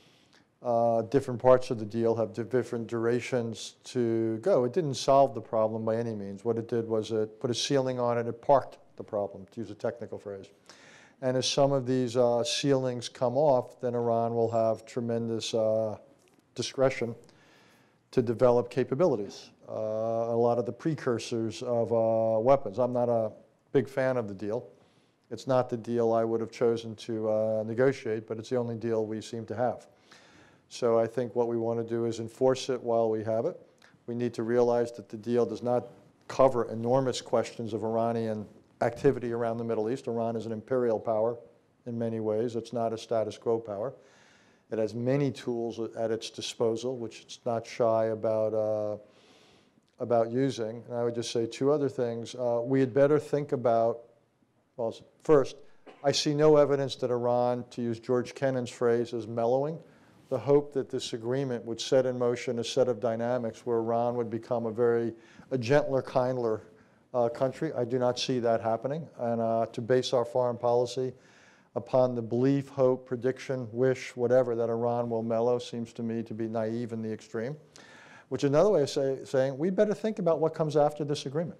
Uh, different parts of the deal have different durations to go. It didn't solve the problem by any means. What it did was it put a ceiling on it. It parked the problem, to use a technical phrase. And as some of these uh, ceilings come off, then Iran will have tremendous uh, discretion to develop capabilities. Uh, a lot of the precursors of uh, weapons. I'm not a big fan of the deal. It's not the deal I would have chosen to uh, negotiate, but it's the only deal we seem to have. So I think what we want to do is enforce it while we have it. We need to realize that the deal does not cover enormous questions of Iranian activity around the Middle East. Iran is an imperial power in many ways. It's not a status quo power. It has many tools at its disposal, which it's not shy about, uh, about using. And I would just say two other things. Uh, we had better think about, well, first, I see no evidence that Iran, to use George Kennan's phrase, is mellowing. The hope that this agreement would set in motion a set of dynamics where Iran would become a very a gentler, kindler uh, country. I do not see that happening. And uh, to base our foreign policy upon the belief, hope, prediction, wish, whatever, that Iran will mellow seems to me to be naive in the extreme, which is another way of say, saying we better think about what comes after this agreement.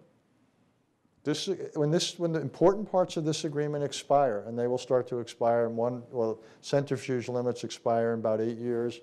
This, when, this, when the important parts of this agreement expire, and they will start to expire in one, well, centrifuge limits expire in about eight years,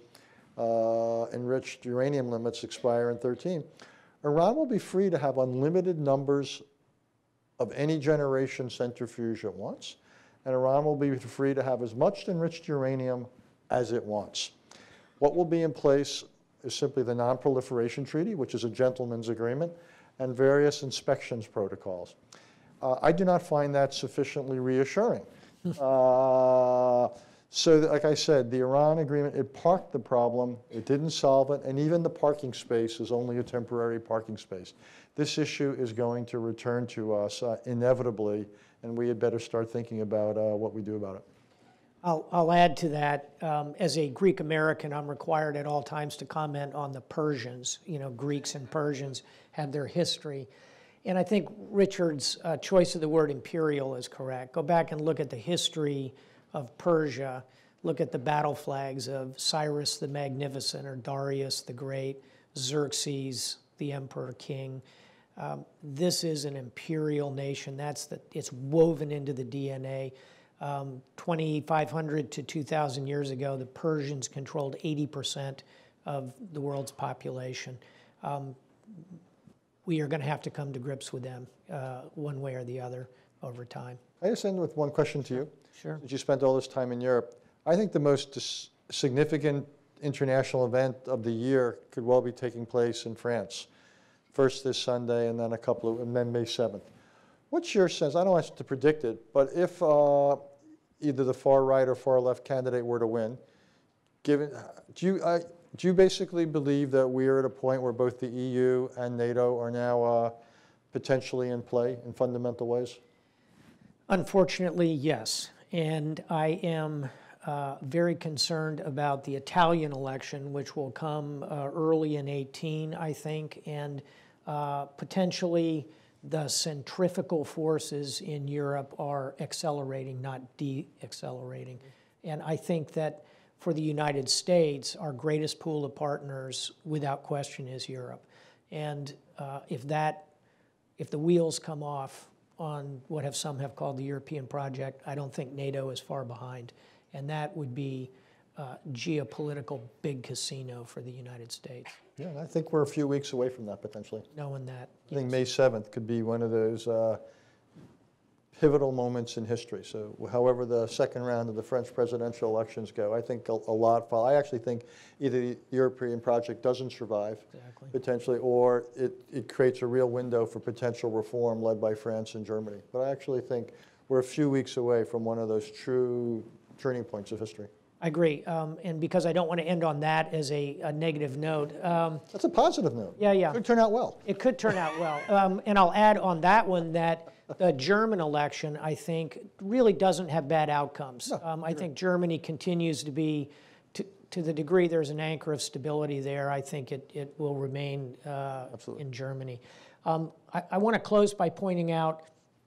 uh, enriched uranium limits expire in thirteen, Iran will be free to have unlimited numbers of any generation centrifuge it wants, and Iran will be free to have as much enriched uranium as it wants. What will be in place is simply the Non-Proliferation Treaty, which is a gentleman's agreement, and various inspections protocols. Uh, I do not find that sufficiently reassuring. uh, so that, like I said, the Iran agreement, it parked the problem, it didn't solve it, and even the parking space is only a temporary parking space. This issue is going to return to us uh, inevitably, and we had better start thinking about uh, what we do about it. I'll, I'll add to that. Um, as a Greek American, I'm required at all times to comment on the Persians. You know, Greeks and Persians have their history. And I think Richard's uh, choice of the word imperial is correct. Go back and look at the history of Persia. Look at the battle flags of Cyrus the Magnificent or Darius the Great, Xerxes, the emperor king. Um, this is an imperial nation. That's the, it's woven into the D N A. Um, twenty-five hundred to two thousand years ago, the Persians controlled eighty percent of the world's population. Um, we are going to have to come to grips with them uh, one way or the other over time. I just end with one question to you. Sure. Since you spent all this time in Europe, I think the most dis- significant international event of the year could well be taking place in France. First this Sunday, and then a couple of, and then May seventh. What's your sense? I don't want to predict it, but if uh, either the far right or far left candidate were to win, given, do you uh, do you basically believe that we are at a point where both the E U and NATO are now uh, potentially in play in fundamental ways? Unfortunately, yes, and I am uh, very concerned about the Italian election, which will come uh, early in eighteen, I think, and uh, potentially the centrifugal forces in Europe are accelerating, not de-accelerating. And I think that for the United States, our greatest pool of partners, without question, is Europe. And uh, if that, if the wheels come off on what have some have called the European project, I don't think NATO is far behind. And that would be uh, geopolitical big casino for the United States. Yeah, and I think we're a few weeks away from that potentially. Knowing that. I think yes. May seventh could be one of those uh, pivotal moments in history. So however the second round of the French presidential elections go, I think a, a lot follow. I actually think either the European project doesn't survive, Exactly. potentially, or it, it creates a real window for potential reform led by France and Germany. But I actually think we're a few weeks away from one of those true turning points of history. I agree, um, and because I don't want to end on that as a, a negative note. Um, That's a positive note. Yeah, yeah. It could turn out well. It could turn out well. Um, and I'll add on that one that the German election, I think, really doesn't have bad outcomes. No, um, I think Germany continues to be, to, to the degree there's an anchor of stability there, I think it, it will remain uh, in Germany. Um, I, I want to close by pointing out,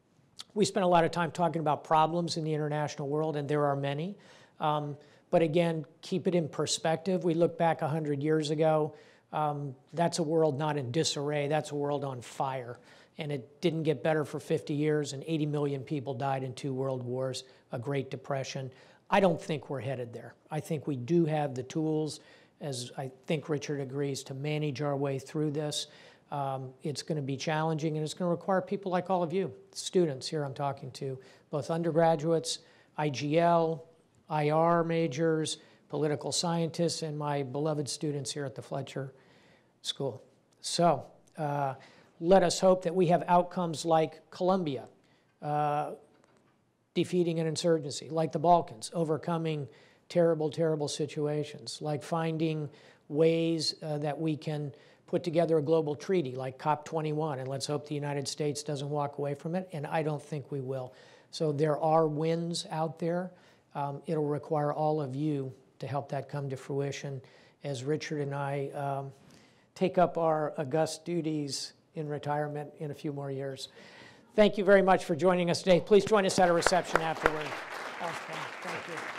we spent a lot of time talking about problems in the international world, and there are many. Um, But again, keep it in perspective. We look back one hundred years ago. Um, that's a world not in disarray. That's a world on fire. And it didn't get better for fifty years, and eighty million people died in two world wars, a Great Depression. I don't think we're headed there. I think we do have the tools, as I think Richard agrees, to manage our way through this. Um, it's going to be challenging, and it's going to require people like all of you, students here I'm talking to, both undergraduates, I G L, I R majors, political scientists, and my beloved students here at the Fletcher School. So uh, let us hope that we have outcomes like Colombia, uh, defeating an insurgency, like the Balkans, overcoming terrible, terrible situations, like finding ways uh, that we can put together a global treaty like COP twenty-one, and let's hope the United States doesn't walk away from it, and I don't think we will. So there are wins out there. Um, it'll require all of you to help that come to fruition as Richard and I um, take up our august duties in retirement in a few more years. Thank you very much for joining us today. Please join us at a reception afterward. Okay, thank you.